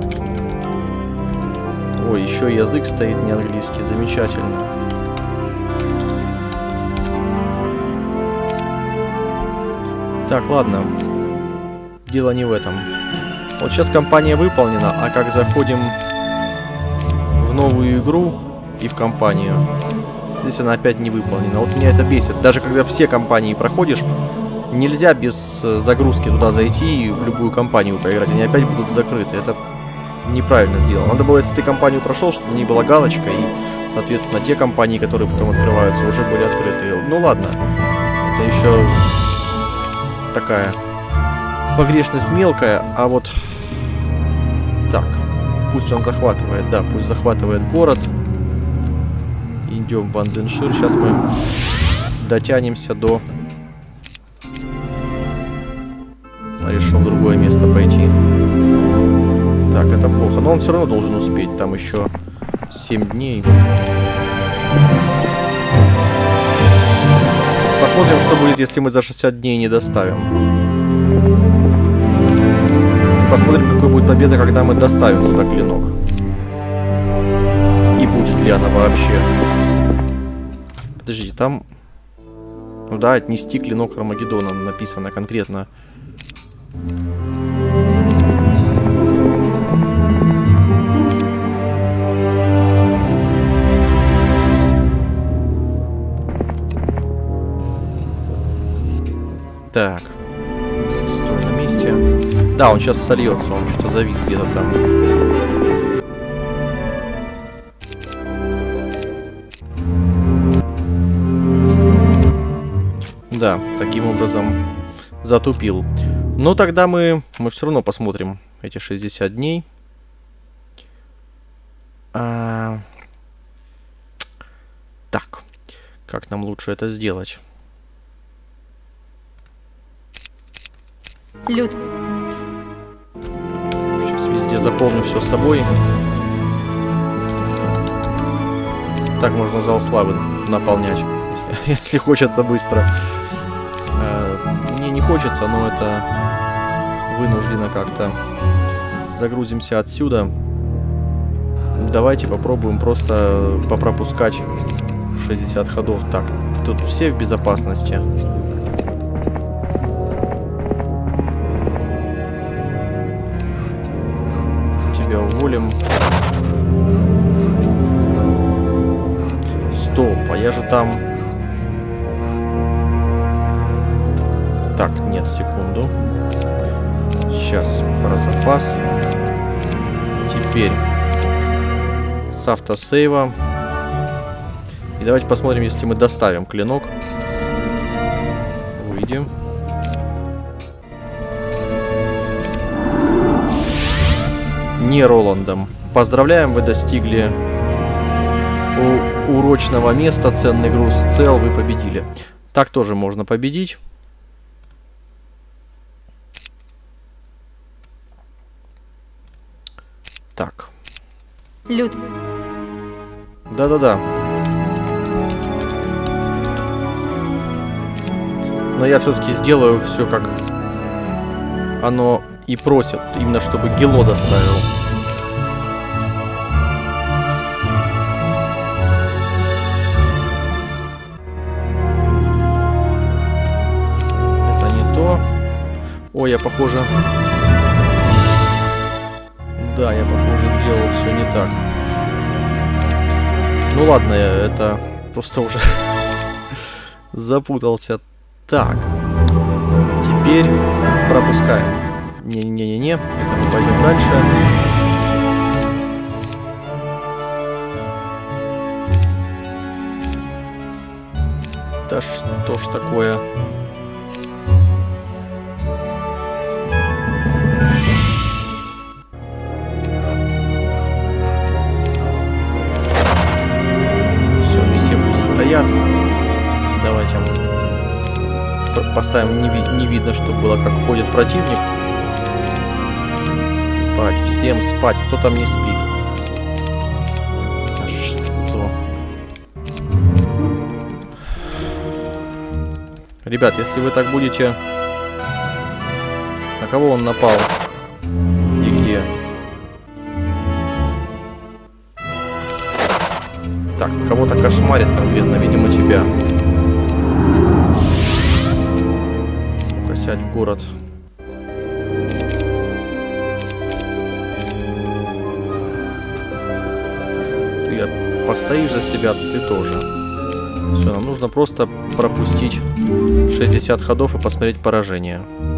Ой, еще язык стоит не английский. Замечательно. Так, ладно. Дело не в этом. Вот сейчас кампания выполнена, а как заходим в новую игру и в кампанию, здесь она опять не выполнена. Вот меня это бесит. Даже когда все кампании проходишь, нельзя без загрузки туда зайти и в любую кампанию поиграть. Они опять будут закрыты. Это неправильно сделано. Надо было, если ты кампанию прошел, чтобы не была галочка, и, соответственно, те кампании, которые потом открываются, уже были открыты. Ну ладно. Это еще такая погрешность мелкая, а вот так. Пусть он захватывает, да, пусть захватывает город. Идем в Анденшир. Сейчас мы дотянемся до решил в другое место пойти. Так, это плохо. Но он все равно должен успеть. Там еще семь дней. Посмотрим, что будет, если мы за шестьдесят дней не доставим. Посмотрим, какой будет победа, когда мы доставим туда клинок. И будет ли она вообще. Подождите, там... Ну да, отнести клинок Армагеддона написано конкретно. Так. Стой на месте. Да, он сейчас сольется, он что-то завис где-то там. Да, таким образом затупил. Но тогда мы, мы все равно посмотрим эти шестьдесят дней. А... Так, как нам лучше это сделать? Люд. Сейчас везде заполню все с собой. Так можно зал славы наполнять, если, если хочется быстро. Мне не хочется, но это вынуждено как-то. Загрузимся отсюда. Давайте попробуем просто попропускать шестьдесят ходов. Так, тут все в безопасности. Тебя уволим. Стоп, а я же там... Так, нет, секунду. Сейчас про запас. Теперь с автосейва. И давайте посмотрим, если мы доставим клинок. Выйдем. Не Роландом. Поздравляем, вы достигли у урочного места. Ценный груз цел, вы победили. Так тоже можно победить. Так. Люд. Да-да-да. Но я все-таки сделаю все, как оно и просит. Именно чтобы Гело доставил. Это не то. Ой, я похоже... Да, я, похоже, сделал все не так. Ну ладно, это просто уже запутался. Так. Теперь пропускаем. Не-не-не-не. Это мы пойдем дальше. Да что ж такое? Давайте поставим, не, ви не видно, чтобы было, как ходит противник. Спать, всем спать. Кто там не спит? А что? Ребят, если вы так будете... На кого он напал? И где? Так, кого-то кошмарит конкретно, видимо, тебя. Сядь в город. Ты постоишь за себя, ты тоже. Все, нам нужно просто пропустить шестьдесят ходов и посмотреть поражение.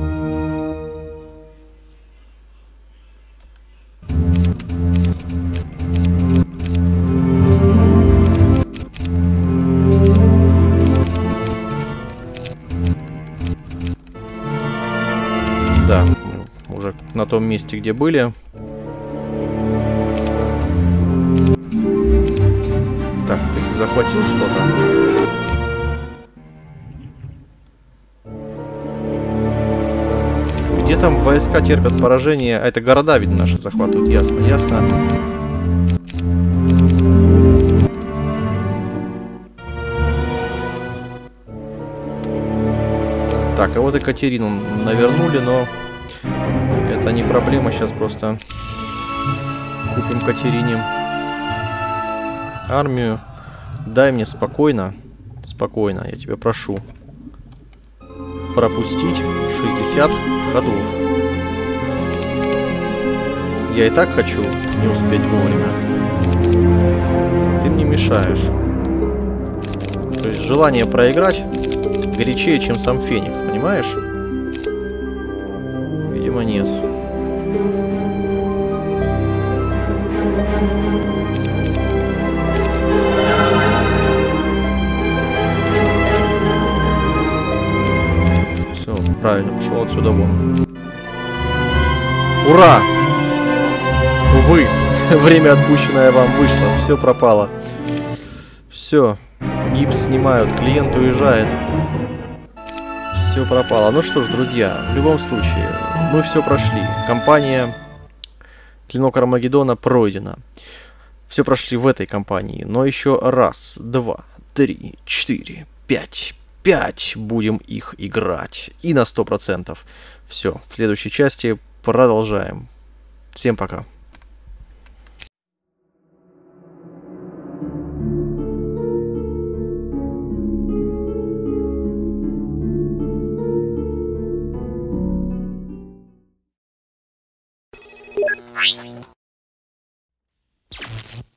Да, уже на том месте, где были. Так, ты захватил что-то? Где Где там войска терпят поражение? А это города, видно, наши захватывают. Ясно, ясно. Так, а вот Екатерину навернули, но это не проблема. Сейчас просто купим Катерине армию. Дай мне спокойно, спокойно, я тебя прошу, пропустить шестьдесят ходов. Я и так хочу не успеть вовремя. Ты мне мешаешь. То есть желание проиграть горячее, чем сам Феникс, понимаешь? Видимо, нет. Все, правильно, пошел отсюда вон. Ура! Увы, время, отпущенное вам, вышло, все пропало. Все, гипс снимают, клиент уезжает. Все пропало. Ну что ж, друзья, в любом случае, мы все прошли. Кампания Клинок Армагеддона пройдена. Все прошли в этой кампании. Но еще раз, два, три, четыре, пять. Пять будем их играть. И на сто процентов. Все, в следующей части продолжаем. Всем пока. You